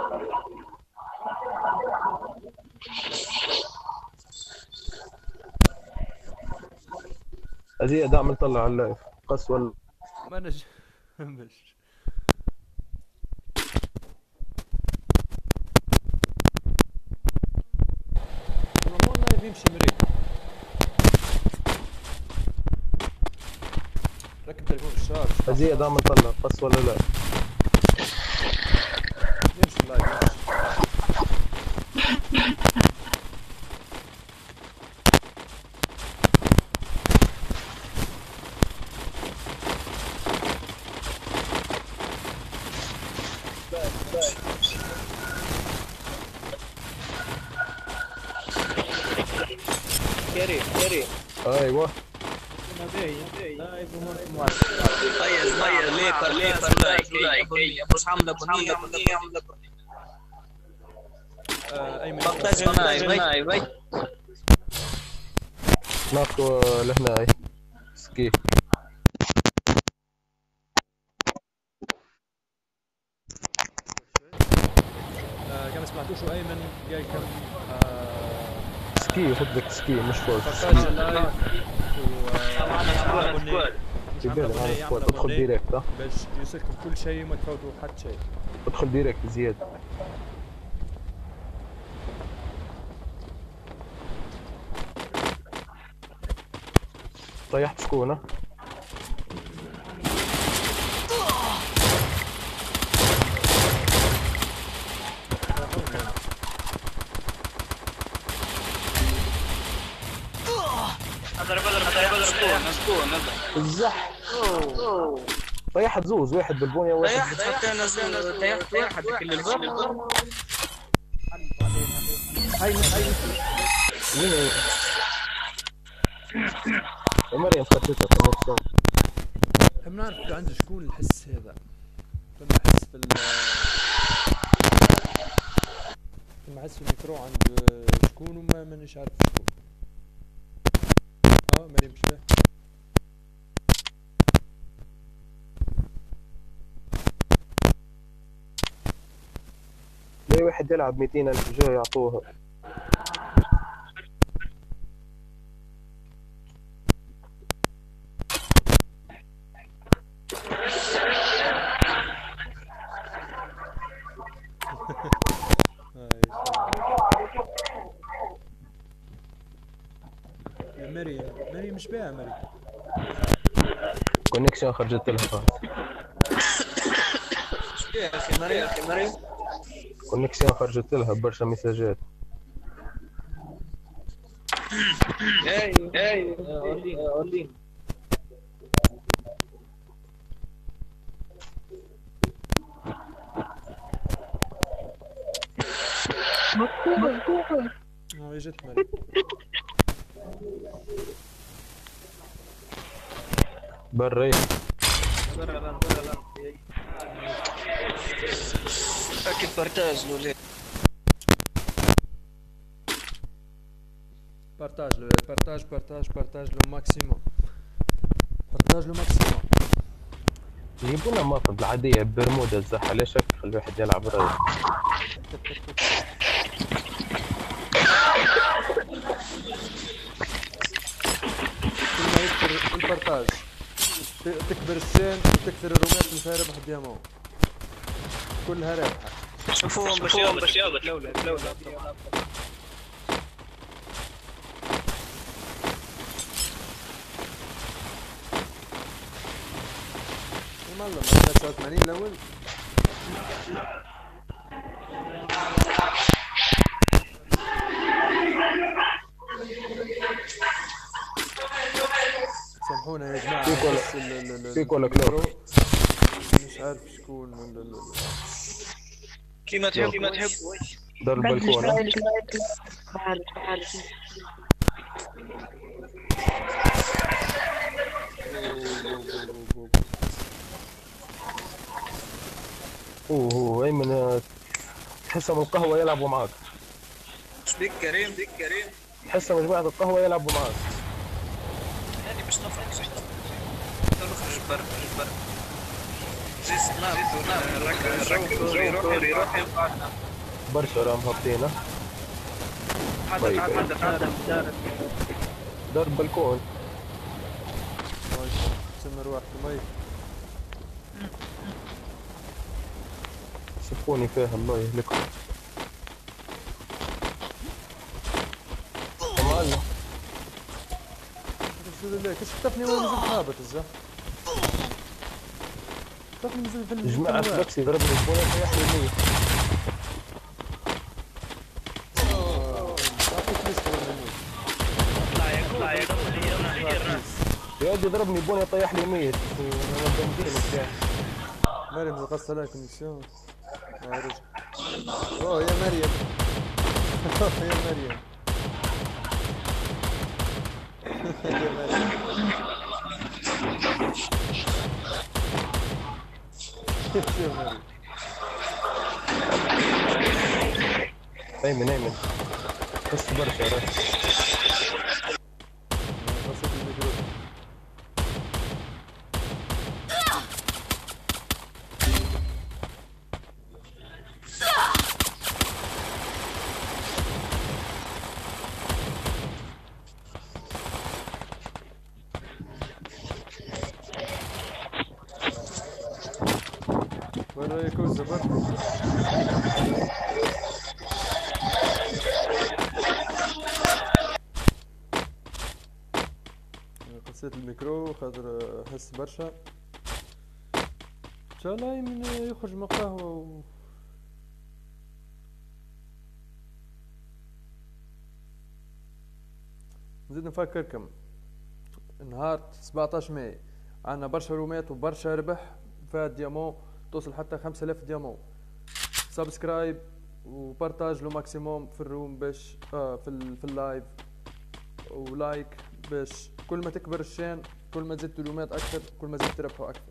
أزيه دعم نطلع على اللايف قص ولا ما نج مش مو اللايف يمشي مريض. ركب تليفون الشارج. أزيه دعم نطلع قص ولا لا. يمشي اللايف يمشي. كريم كريم. ايوه طيب طيب ليكر ليكر لايك لايك مش عامله بنيه بنيه. ايمن بطاج معي معي وي. ناخذ لهنا سكي. كان سمعتوش ايمن جاي كم سكي خذ لك سكي مش فوز. بطاج لايف و سكواد. جبال معنا سكواد. ادخل ديريكت ها باش يوصلكم كل شيء وما تفوتوا حتى شيء. ادخل ديريكت زياد. طيحت سكون ها. الزح طيحت زوز، واحد بالبونية وواحد طيحت حتى انا زو- طيحت واحد كل الباب. هاي هاي وين هي؟ يا مريم خدتها كونكسيون. نحب نعرف عند شكون الحس هذا. فما حس في ال فما حس في الميكرو عند شكون وما مانيش عارف شكون. اه مريم شباب. لا واحد يلعب مئتين ألف جاي يعطوها. يا مريم مريم مش بايع مريم. كونكسيون خرجت لها خلاص. يا اخي مريم يا اخي مريم كونكسيون خرجت لها برشا مساجات. اي اي اولين اه جت مريم. بري برا لان برا لان اكيد بارتاج لولي بارتاج لو بارتاج بارتاج بارتاج لو ماكسيموم. بارتاج لو ماكسيموم. يجيبوا لنا مافا بالعادية برمودا الزحة، لا شك خلي الواحد يلعب رايح. كل ما يكثر البارتاج تكبر السين وتكثر الرومات اللي فيها ربح ديامون كلها رابحة. شوفوهم بشيابة بشيابة لولا لولا والله ما تسعة وثمانين الأول. سامحونا يا جماعة. فيك ولا بس ال- ال- ال- فيك ولا الميكرو كلوب؟ مش عارف شكون ال- ال- ال- كيما تحب كيما تحب. دار البلكون. اوه اوه ايمن تحسهم من القهوة يلعبوا معاك. بيك كريم بيك كريم تحسهم جماعة القهوة يلعبوا معاك. هاني باش نخرج نخرج برا نخرج برا جيس ناخذ ناخذ روحي روحي روحي برشا راهم هابطين. حدث حدث حدث دار البلكون. سمر روح في مي. شوفوني فيها الله يهلكم. معلم رسول الله كيف شفتني وانا نزلت هابط الزه. شفتني نزل في ال- جماعة في الواحد. بكسي ضربني البونية طيح لي مية. أعطيك ليست ولا نموت. يا ودي ضربني بونية طيح لي مية. انا بنزين وبتاع. مريم غصت عليها كونيكسيون. يا رجل. اوه يا مريم. أوه يا مريم. يا مريم. يا مريم. ايمن ايمن بس برشا راح. غصت الميكرو. وين رايكم الزبر؟ قصيت الميكرو خاطر حس برشا. ان شاء الله يمين يخرج من قهوة و... نزيد نفكركم نهار سبعطاش ماي عندنا برشا رومات وبرشا ربح فيها ديامون توصل حتى خمسة آلاف ديامون. سبسكرايب وبارتاج لو ماكسيموم في الروم باش آه في ال في اللايف، ولايك باش كل ما تكبر الشان كل ما تزيد رومات اكثر كل ما زدت تربحوا اكثر.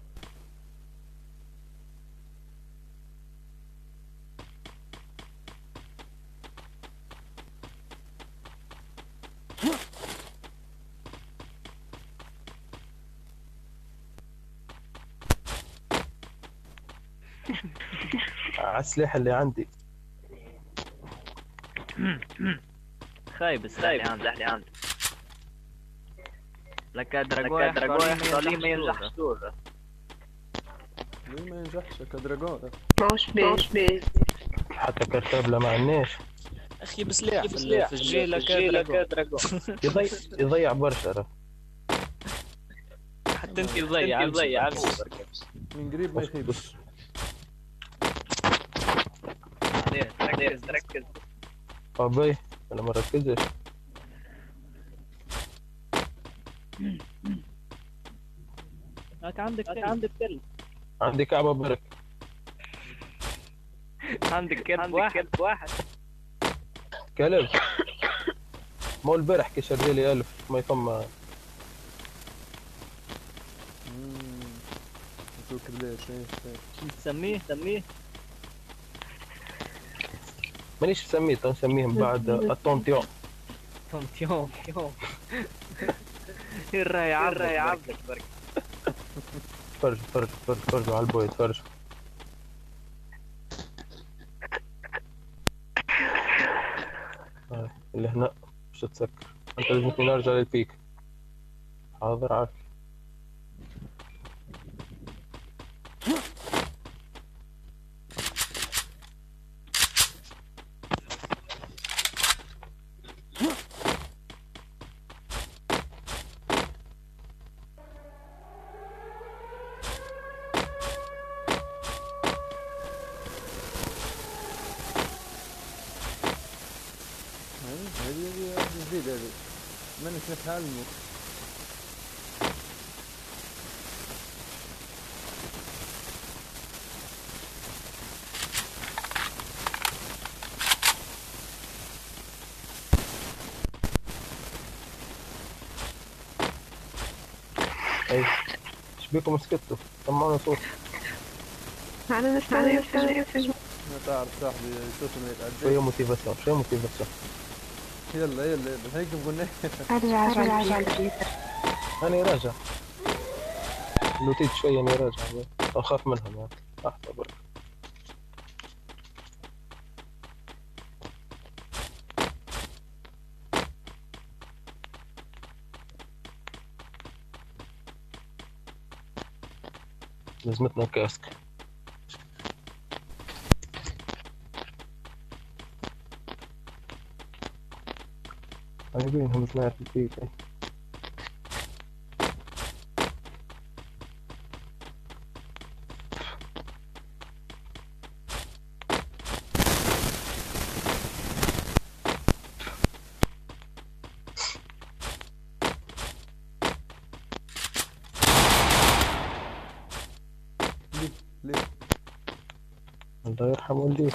على السلاح اللي عندي خايب السلاح اللي عندي لك دراجون يحصل ما ينجحش دور. ليه ما ينجحش كدراجون؟ موش بيش بيش حتى كرتابلة ما عندناش اخي بسلاح في الجيل كدراجون يضيع يضيع برشا راه. حتى انت تضيع تضيع من قريب ما يخيبش. ركز ركز ابي انا ما ركزش. هاك عندك عندك كلب عندي كعبة برك. عندك كلب واحد واحد كلب مو البارح كي شري لي ألف ما يفهم. نشوف ليش ايش تسميه تسميه مانيش مسميه نسميه من بعد الطونتيون. طونتيون الراي عبد الراي عبد برك. فرج فرج فرج فرج على البويت فرج. هاي اللي هنا مش تسكر انت لازم نرجع للبيك. حاضر عارف. هذه جديدة هذه مانيش نتعلمو. اي ايش بيكم سكتوا؟ سمعونا صوت. أنا نستنى نستنى ما تعرف صاحبي صوته ما يتعدى. شوية موتيفاسيون شوية موتيفاسيون. يلا يلا يلا هيك قلنا. ارجع ارجع ارجع أنا راجع لوتيت شوية أنا راجع أخاف منهم يعني أحسن برك. لازمتنا كاسك. عايزينهم يطلعوا في البيت. ليه؟ الله يرحم والديك.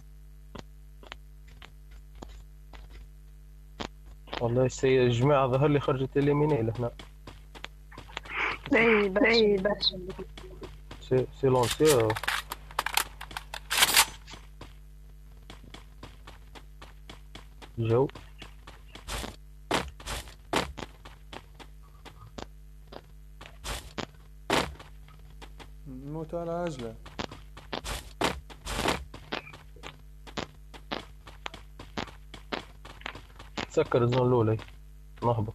والله السيد الجماعة ظهر لي خرجت اليمينيل هنا. اي بس اي بس سي سيلونسيو. جو نموت على عجلة. تسكر الزون الأولى نهبط.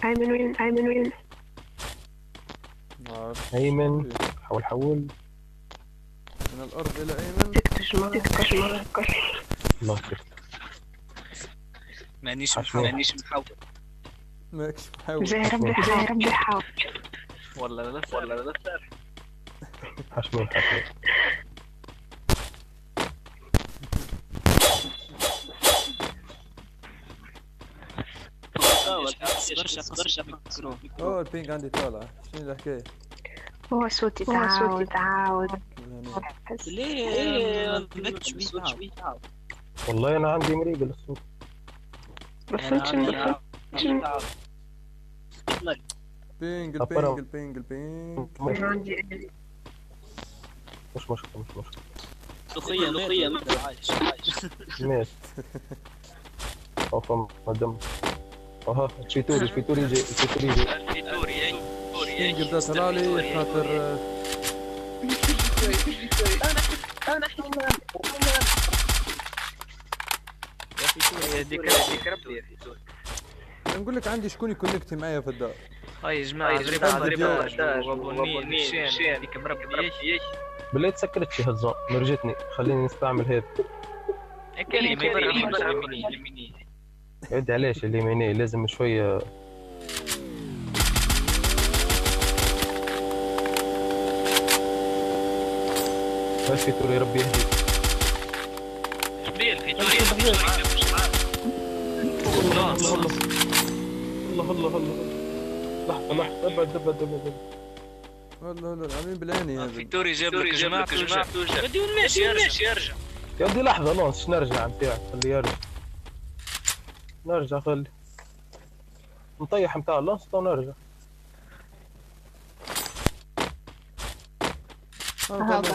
أيمن وين أيمن وين نعرف ايمن حول حول من الارض الى ايمن. تكتش مرة تكتش مرة الله يكرمك. مانيش عشان- مانيش محاول ماكش محاول. زي ربي زي ربي حاول. والله لا والله لا حشمين حشمين. اوه البينج عندي طالع. شنو الحكايه؟ هو صوتي تعاود تعاود. ليه بدكش بيه والله انا عندي مريقل الصوت. بفوتش بينج أبرم. البينج البينج البينج. مش عندي مش مشكلة مش مشكلة. لقيا لقيا عايش عايش ماشي. اوف مدام. اها تشيتوري تشيتوري يجي تشيتوري يجي. فيتوري بينج بدا طلع لي خاطر أنا حمام. يا فيتوري هذيك هذيك ربي يا فيتوري. نقول لك عندي شكون يكونكتي معايا في الدار. هاي يا جماعه ضريبه ضريبه وابوني شين هذيك مربي بالله تسكرت شي هالزون مرجتني خليني نستعمل هذا. كريم يبرر يميني عد علاش اللي يميني لازم شوية. هاي فيتوري ربي يهديك. قبيل فيتوري فيتوري مش عارف الله الله الله الله الله لحظة لحظة ابعد ابعد ابعد. والله والله العظيم بالعيني هذا. فيتوري جاب لك جماعة جماعة غادي والناس يرجع يرجع يا ودي لحظة لونس نرجع نتاعك خليه يرجع. نرجع خلي نطيح نتاع لونس ونرجع. هذا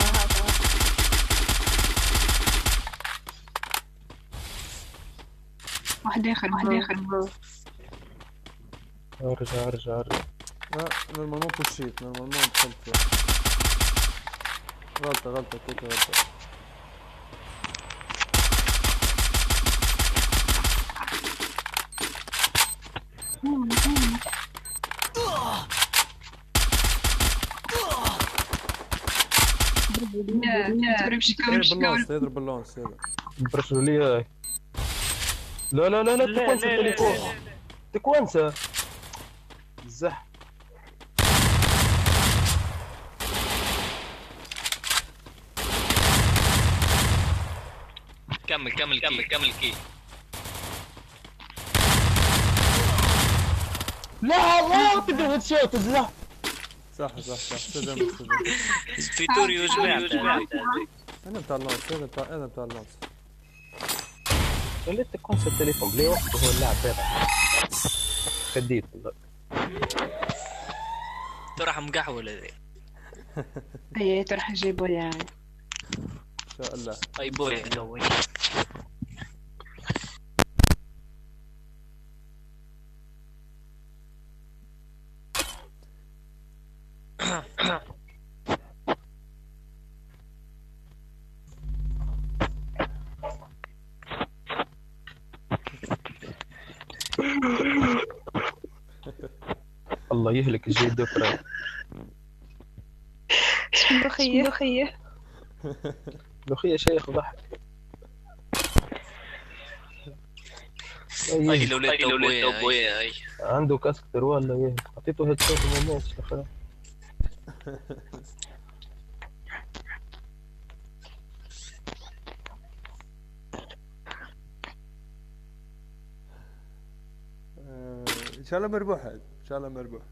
واحد آخر واحد آخر. ارجع ارجع ارجع. لا نورمالمون بوشيت نورمالمون دخلت فيها. غلطة غلطة كيك غلطة. باللونس يضرب باللونس هذا. برشلوا لي. لا لا لا لا تكونسى التليفون تكونسى زح. كمل كمل كمل كمل كي لا لا تقدر هيد شوت زح. صح صح صح صدمت صدمت. فيتوري وجماعة انا بتاع اللونس هذا بتاع هذا بتاع اللونس. خليت تكونسى التليفون بلي وقت هو اللاعب هذا. خديت والله. تروح مقحول هذي. اي تروح نجيبو يعني. ان شاء الله. اي بوي قوي. الله يهلك الجيد دوكرا. ملوخية ملوخية ملوخية شيخ ضحك. هاي لوليت توبوية هاي عنده كاسكتر ولا ايه؟ حطيته هيد شوت ما ماتش خلاص. ان شاء الله مربوح هذا ان شاء الله مربوح.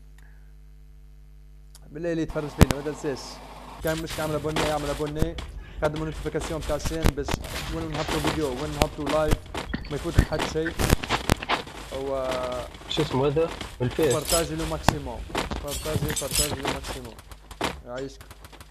بالله اللي يتفرج فينا ما تنساش كان مش عامل ابوني يعمل ابوني خدموا النوتيفيكاسيون بتاع الشين باش وين نحطوا فيديو وين نحطوا لايف ما يفوتش حد شيء. و شو اسمه هذا؟ الفيس بارتاجي لو ماكسيموم بارتاجي بارتاجي لو ماكسيموم. يعيشكم.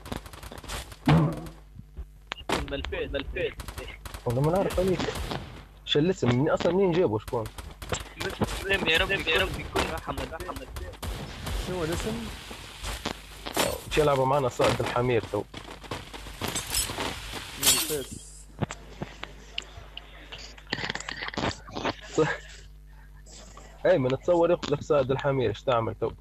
بالفيس بالفيس والله ما نعرف عليك. شو الاسم من اصلا منين جابوا شكون؟ يا ربي يا ربي كل محمد محمد شنو الاسم؟ باش يلعبوا معنا صائد الحمير تو. من الفيس. ايمن تصور يقتلك صائد الحمير ايش تعمل تو؟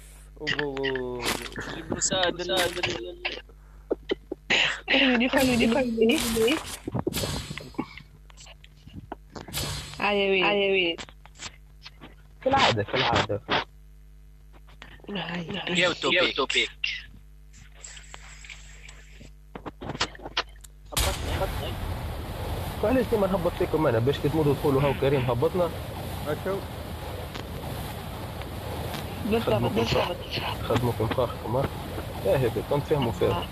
جيب مساعد ال- خلوني خلوني خلوني عادي وين عادي وين كالعادة كالعادة. يو توبيك. وعلاش ديما نهبط فيكم انا باش كي تموتوا تقولوا هاو كريم هبطنا؟ هكا بالضبط بالضبط. خدموكم فاخكم ها؟ يا هبي كنت فاهموا فاهم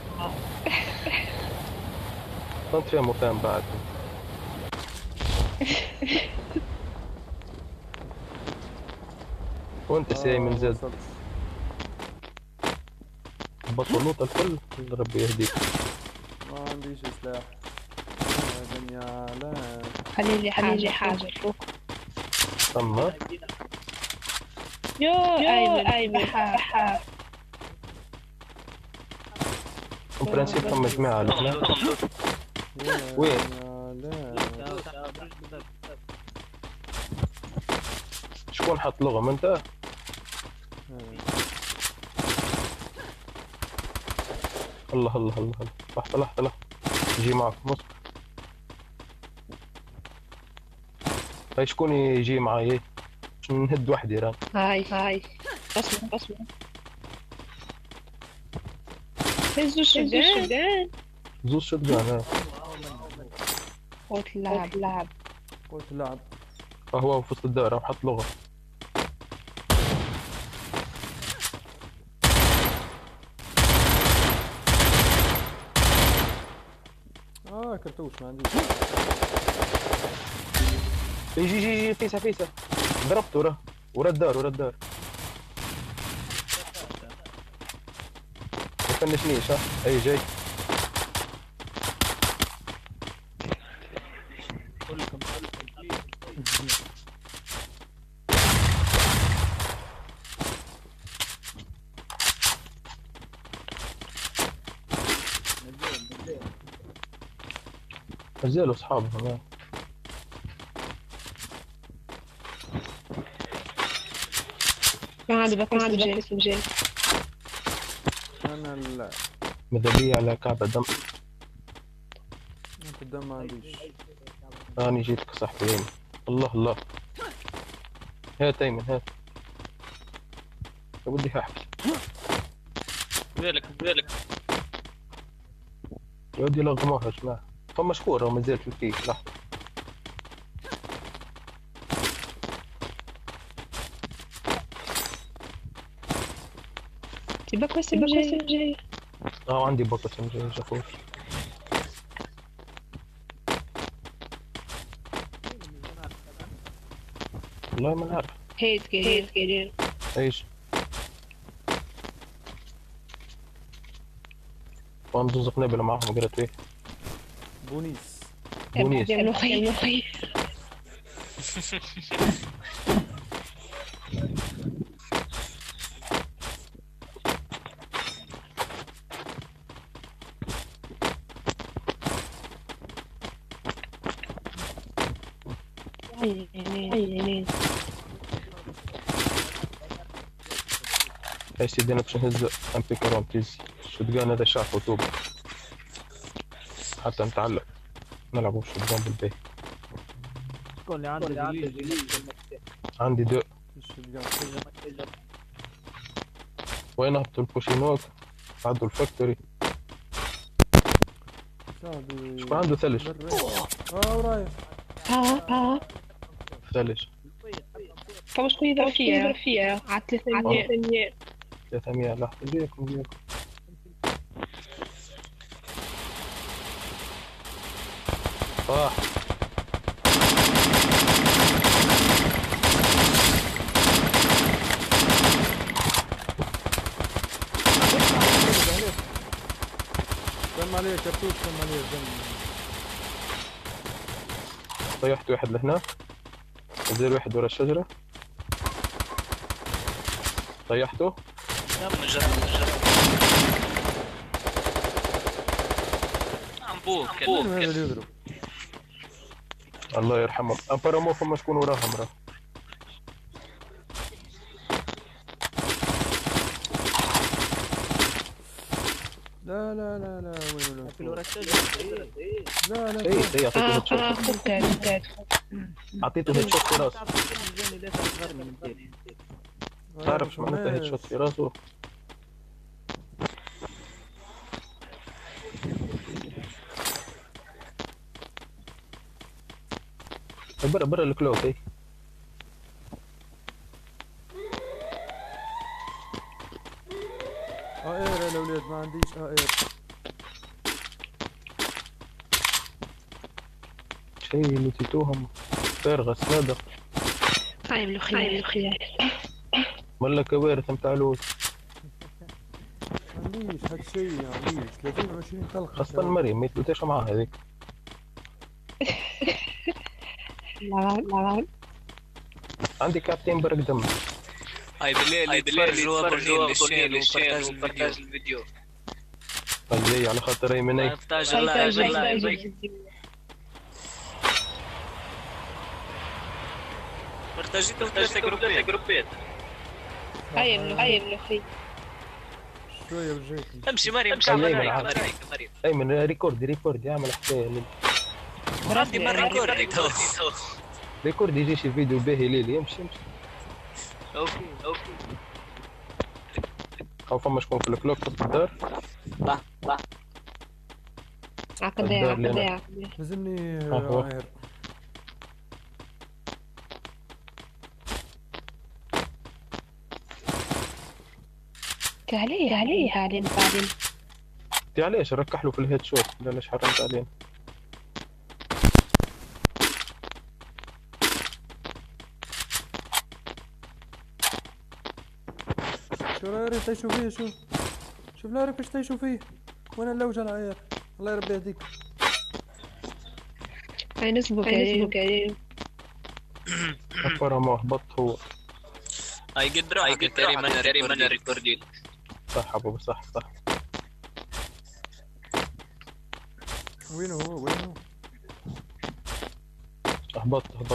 كنت فاهموا فاهم بعد. وانت سي من زاد هبطوا اللوطة الكل ربي يهديك. ما عنديش سلاح يا دنيا لا. خليلي حاجة حاجة فوق. ثم يو أيمن أيمن حاح برنسيب ثم جماعة هنا. وين؟ شكون حط لغم انت؟ الله الله الله الله لحظة لحظة لحظة يجي معكم مصر. هاي شكون يجي معاي؟ باش نهد وحدي راه. هاي هاي اسمع اسمع هزوا الشدان زوز شدان ها. قلت لعب لعب قلت لعب. هو في وسط الدائرة وحط لغة. اه كرتوش ما عنديش. يجي يجي يجي فيسا فيسا ضربته وراه ورا الدار ورا الدار. ما تفنشنيش ها. اي جاي مازالوا اصحابهم. ما عندي بك ما عندي بك جاي. انا ال ماذا بيا على كعبة دم. انت الدم ما عنديش. اني جيتك صاحبي ايمن. الله الله هات ايمن هات. ودي احكي بالك بالك يا ودي لغموها يا جماعة. فما شكورة ومازال في الكيك لحظة. تبقى بس جاي. اه عندي بقى سمجي جفوف. والله ما نعرف. هيت كيرين كيرين ايش؟ وام زوز قنابل معاهم قرأت ايه؟ بونيس. بونيس. يا مخي يا مخي عيني هاي سيدي انا باش نهز ام بي كارون بليز. الشوتجان هذا شعب وطوب حتى نتعلم نلعبوا الشوتجان بالبيت. شكون اللي عنده دليل؟ عندي دو. وين هبطوا البوشينوك؟ عدوا الفاكتوري. شكون عنده ثلج؟ اه ورايا. ها ها ثلج. طب شكون يضرب فيها يضرب فيها على ثلاثمية ثلاثمية لحظة نجيكم نجيكم. صح دم عليه كرتوش دم عليه دم. طيحت واحد لهنا. نزل واحد ورا الشجرة. طيحته. يلا جرب جرب عمبوك هذا اللي يضرب. الله يرحمهم. امبارامو فما شكون وراهم راه. لا لا لا لا وين ولا في الورقة لا لا شيء شيء اعطيته هيد شوت قاعد اعطيته هيد شوت في راسه تعرف شو معناتها هيد شوت في راسه برا برا الكلوك اي اه اير يا الاولاد ما عنديش اه اير. شيء اللي نسيتوهم فارغة صادق. خايب الخيار الخيار ولا كوارث متاع لوز. ما عنديش هاد الشيء ما عنديش ثلاثين وعشرين طلقة. خاصة مريم ما يتلوتاش معاها هذيك. لا لا عندي كابتن برك دم. هاي بالليل يتفرجوا ابونين للشين وبارتاج الفيديو. خليه على خاطر اي مني. بارتاج اللايف بارتاجيتو ثلاثة جروبات. هاي هاي الاخي شوية وجهك. امشي مريم امشي مريم مريم ايمن ريكورد ريكورد يعمل حكاية. عندي مرة ريكورد تو ريكورد يجيش الفيديو باهي ليلي يمشي يمشي. اوكي اوكي. او فما شكون في الكلوك في الدار؟ صح صح. عقدية عقدية لازمني أهو. عاير. عليه عليه عليه بعدين انت علاش ركح له في الهيد شوت؟ علاش حرمت علينا؟ شو رايك تعيشوا فيه؟ شو شوف لا كيفاش تعيشوا فيه وانا اللوجه العيار. الله يربي يهديك. هاي نسبك نسبك عليه أكبر ما هبط هو. هاي قد روحك كريم انا كريم انا ريكوردين. صح ابو صح صح. وين هو وين هو؟ هبط هبط.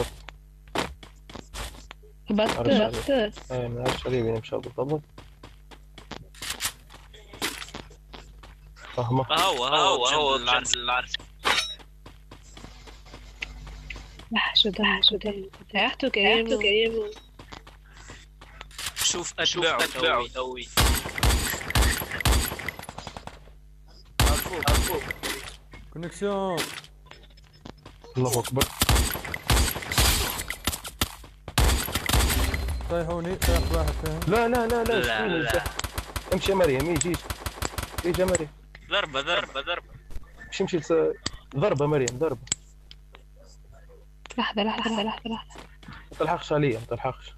هبط هبط. اي من الشريبي نمشي بالضبط. فاهمة؟ هو هو هو العرس العرس. لا شو ده شو ده ريحته كريم كريم. شوف اتباعه اتباعه توي. كونيكسيون. الله اكبر. طيحوني طيح واحد فاهم. لا لا لا لا, لا, لا. لا. امشي يا مريم يجي يجي يا مريم. ضربة ضربة ضربة. مش امشي لس... ضربة مريم ضربة. لحظة لحظة لحظة لحظة. ما تلحقش عليا ما تلحقش.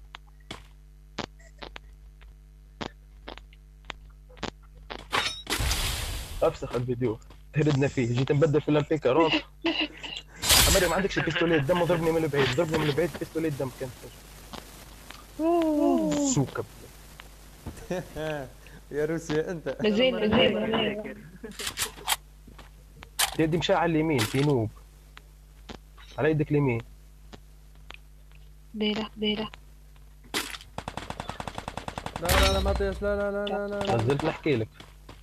افسخ الفيديو تهردنا فيه جيت نبدل في الامبيك رونت. مريم ما عندكش بيستوليت دم وضربني من البعيد ضربني من البعيد بيستوليت دم كان سوكب. يا روسيا انت. زين زين. يدي مشى على اليمين في نوب على يدك اليمين. بيرة بيرة. لا لا لا ما طيش لا لا لا لا لا. نزلت نحكي لك.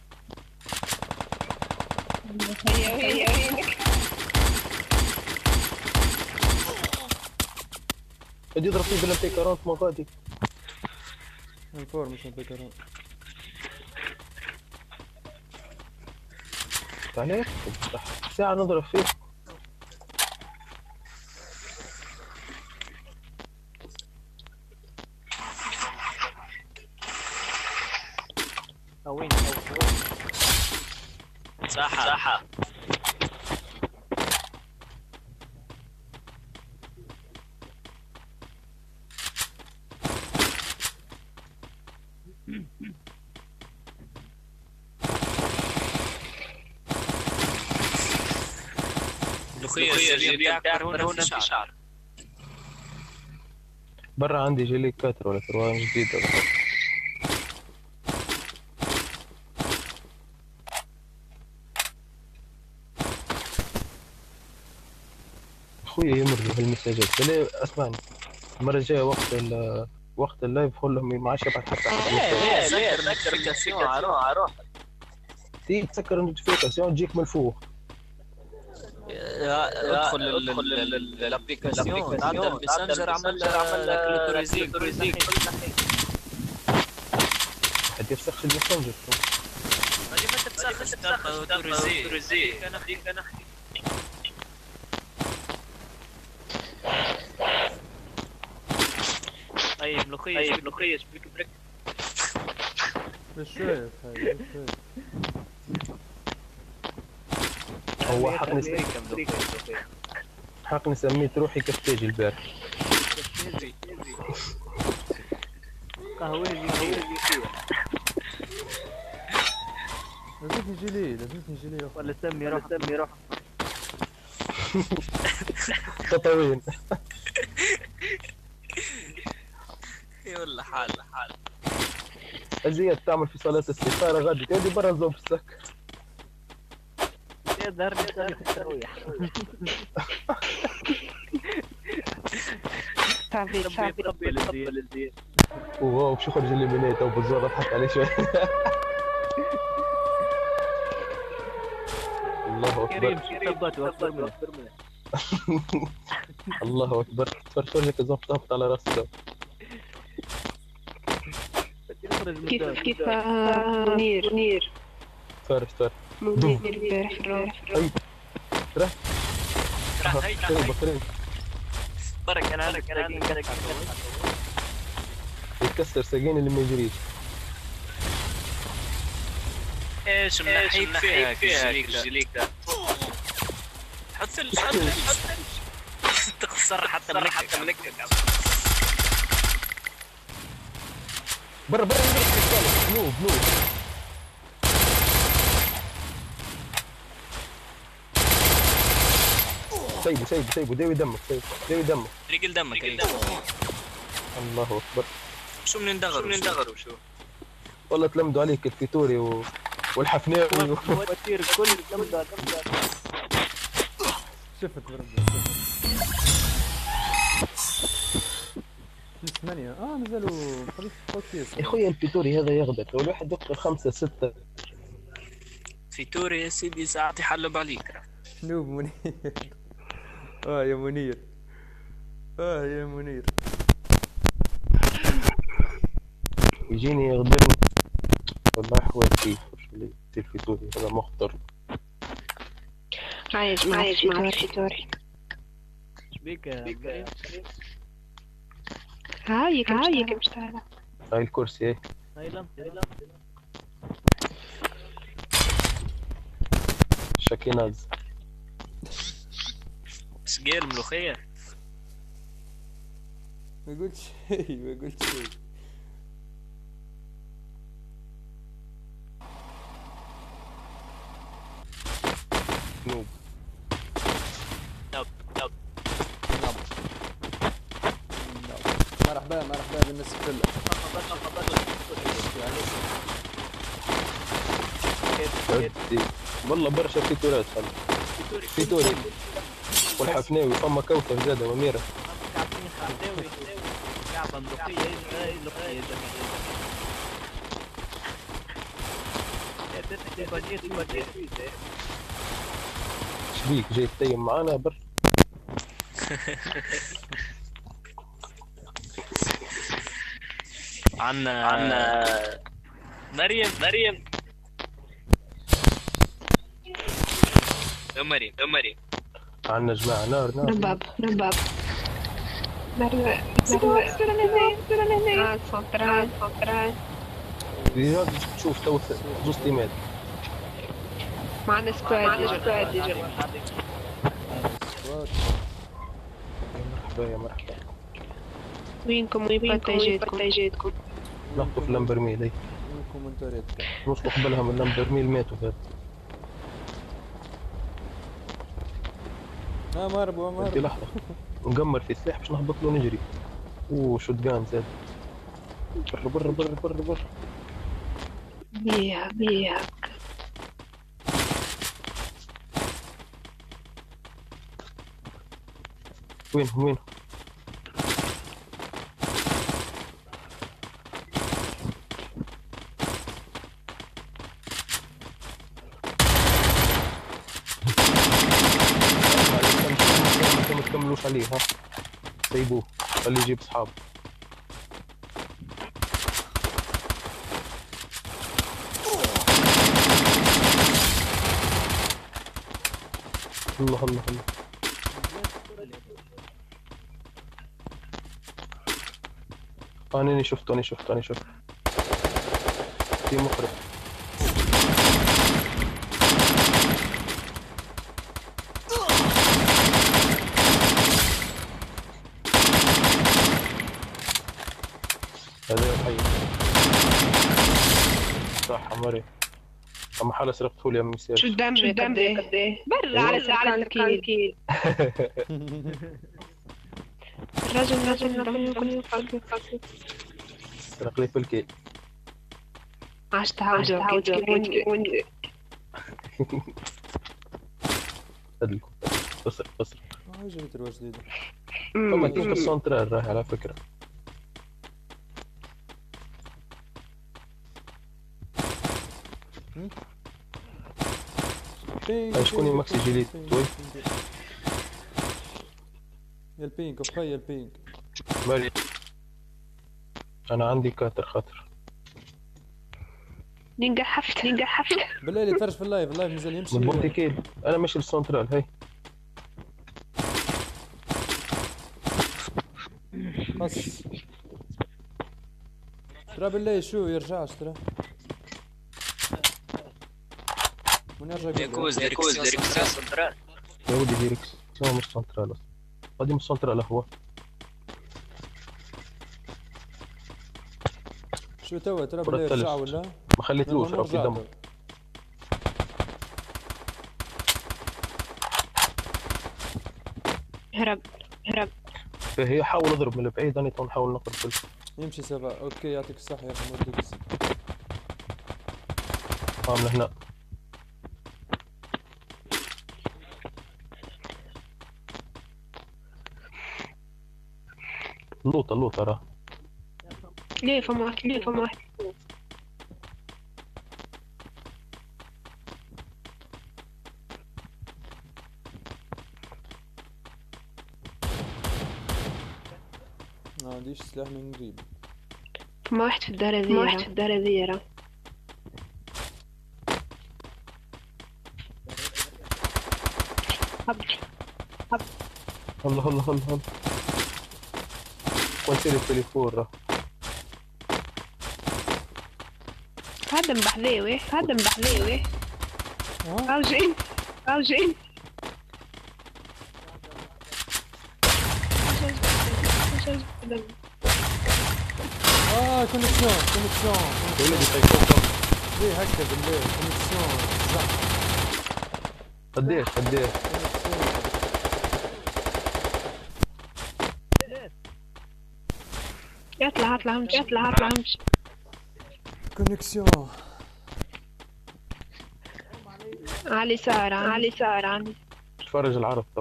هيا هيا بدي يضرب فيه بالامبيك رونت ما غادي. الفور مش البيكرون. تعال ساعة نضرب فيه. وين صح صح. لخية الجريان بتاعك مرهونة في شعر. برا عندي جيلي كاتر ولا تروان جديدة. اخويا يمر بالمساجات ليه اسمعني المرة الجاية وقت ال وقت اللايف قول لهم ما عادش يبعث حتى ايه ايه سكر نوتيفيكاسيون على روحك. سي تسكر النوتيفيكاسيون تجيك من الفوق. ادخل الابليكاسيون تعدل الماسنجر عمل لك لوتوريزي حد يفسخش الماسنجر ما دي ما تفسخش تلقى اوتوريزي انا خليك انا اي ملوخيه اي ملوخيه سبيك بريك مش شايف هاي مش شايف. هو حقني حقني سميت روحي كفتاجي البارح. قهوجي قهوجي لازمتني جيلي لازمتني جيلي ولا سمي روح سمي روح تطاوين. يلا حال حال أزياد تعمل في صلاة الاستخارة غادي تودي برا الزوم في السكر. يا ظهر لي في الترويح. صافي صافي قبل الزين. واو باش يخرج اللي منيته وبالزور اضحك عليه شوي. الله كريم اكبر. ثبت واكبر منه. الله اكبر تفرفر لك الزبط هبط على راسك. كيف كيف منير منير تفرج تفرج منير البارح في الروح ترى ترى بكرين برك انا لك انا يتكسر ساقين اللي ما يجريش. ايش منحيك فيها فيها الجليك ده حط ال حط ال تخسر حتى منك حتى منك برا برا نوب نوب سيبه سيبه سيبه داوي دمك سيبه داوي دمك رجل دمك الله اكبر. شو من ندغر شو من ندغر وشو والله تلمدوا عليك الفيتوري و... والحفناوي وتير كل تلمدوا تلمدوا شفت برد ثمانية اه مازالوا خليك فوكيس يا خويا الفيتوري هذا يغبط لو الواحد يقتل خمسة ستة. فيتوري يا سيدي ساعات يحلب عليك. نوب منير. اه يا منير اه يا منير يجيني يغدرني والله حوال فيه اللي يصير فيتوري هذا مخطر. عايش معايش مع الفيتوري. شبيك هايك هايك مش تعرف هاي الكرسي ايه هاي لم شاكيناز سجيل ملوخية ما قلت شيء ما قلت شيء. نوب نوب نوب مرحبا مرحبا بالناس كلها. والله برشا فيتورات خلي فيتوري والحفناوي فما كوثر زاده واميره. شبيك جاي تتيم معانا بر عنا عنا مريم مريم يا مريم يا مريم عنا جماعة نار نار رباب رباب مرة مرة مرة صدران صدران رياض تشوف تو زوز تيمات معنا سكواد سكواد يجري. مرحبا يا مرحبا. وينكم وينكم جيتكم نحطوا في اللمبرميل اي وينكم انتوا ريتكم نوصلوا قبلها من اللمبرميل ماتوا هذا. اه مهربوا انت مهربوا لحظة نقمر في السلاح باش نهبط له نجري. اوه شوتجان زاد برا برا برا برا برا بيها بيها وينهم وينهم تهجموش عليه ها، سيبوه خليه يجيب اصحابه. الله الله الله. أنا شفته أنا شفته أنا شفته في مخرج. هذا حي صح عمري. أما حالة سرقته لي يا مسير. شو الدم شو الدم قد ايه؟ برا على على التركيل. الرجل رجل دم كل فرق فرق. سرق لي في الكيل. عاش تعوجه وين هدلكم قصر قصر. اه جبت رواج جديدة. فما كيف السونترال راح على فكرة. هاي شكون ماكسي جيليت توي؟ يا البينك اخوي يا البينك. مالي أنا عندي كاتر خطر. ننقحفت ننقحفت. بالله يتفرج في اللايف، اللايف مازال يمشي. بالبورتي كيل أنا ماشي للسونترال هاي. خص ترى بالله شو يرجعش ترى. من يرجع يكوز ديريكسيون سنترال. يا ولدي ديريكسيون مش سنترال أصلا. هادي مش سنترال هو. شو توا ترى بالله يرجع ولا؟ ما خليتلوش راه في دم. هرب هرب. هي حاول اضرب من البعيد انا نحاول نقرب كله. يمشي سبا. اوكي يعطيك الصحة يا اخي موديك. اه من هنا. اللوطة اللوطة راه. ليه فما واحد ليه فما واحد. ما عنديش سلاح من قريب. فما واحد في الدار هذيا. ما واحد في الدار هذيا راه. هب هب. الله الله الله الله. وانت التليفون راه. هذا مبحذيوي هذا مبحذيوي. راجعين راجعين. اه كونيكسيون كونيكسيون كونيكسيون. ليه هكا بالله كونيكسيون صح. قديش قديش؟ يطلع يطلع امشي يطلع يطلع امشي. كونيكسيون على اليسار على اليسار عندي. تفرج العرض تو.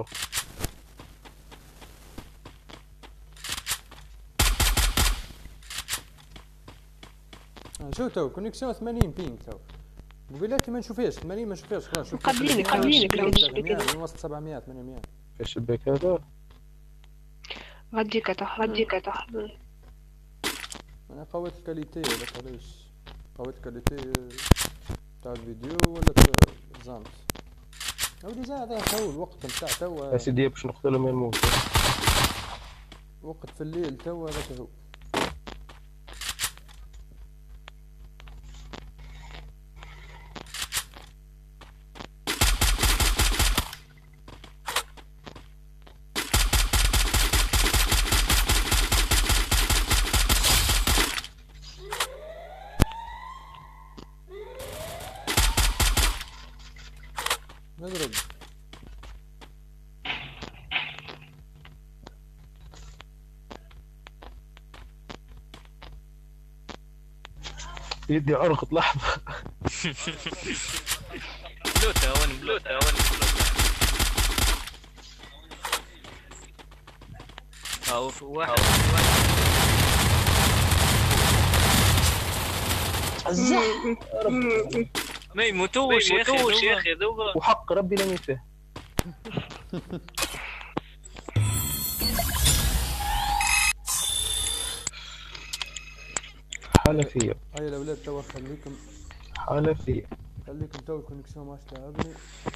شو تو كونيكسيون ثمانين بينج تو. موبيلاتي ما نشوفهاش ثمانين ما نشوفهاش خلاص. مقابلينك مقابلينك من وسط سبعمية ثمانمية. ايش البيك هذا؟ غديك تحت غديك تحت. انا قويت الكاليتي ولا علاش؟ قويت الكاليتي تاع الفيديو ولا تاع زانت؟ اودي زاد هذا تو الوقت نتاع توا. يا سيدي باش نقتلهم يموت. وقت في الليل توا هذاك هو. نضرب. يدي عرقة لحظة. بلوتة وين بلوتة وين بلوتة. أو واحد ما يموتوش يا أخي ذوبا. وحق ربي لم يفهم. حنفية هيا الاولاد توا خليكم حنفية. خليكم توا الكونيكسيون ماش تعبني.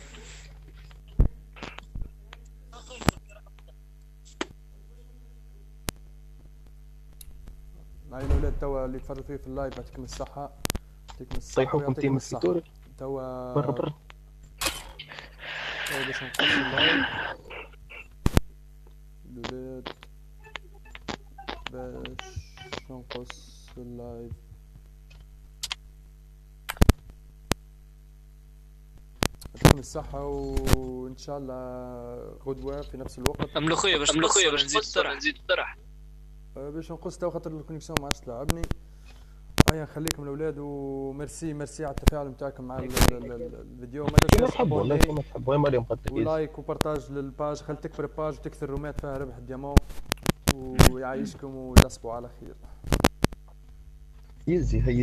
هاي الاولاد توا اللي تفرجوا فيه في اللايف يعطيكم الصحة، يعطيكم الصحة صيحوكم ويعطيكم تيم الصحة. الفيتوري توا برا برا. توا باش نقص اللايف الاولاد، باش نقص اللايف. يعطيكم الصحة وإن شاء الله غدوة في نفس الوقت. ملوخية باش ملوخية باش نزيد الطرح نزيد الطرح أه، باش نقص توا خاطر الكونيكسيون ما عادش تلعبني. هيا نخليكم الأولاد وميرسي ميرسي على التفاعل نتاعكم مع ال- ال- ال- الفيديو. ما كيما تنساوش تحبوا والله تابوني كيما تحبوا. هاي مريم قد ولايك وبارتاج للباج، خلي تكبر الباج وتكثر رومات فيها ربح ديامون، ويعيشكم وتصبحوا على خير. يزي هي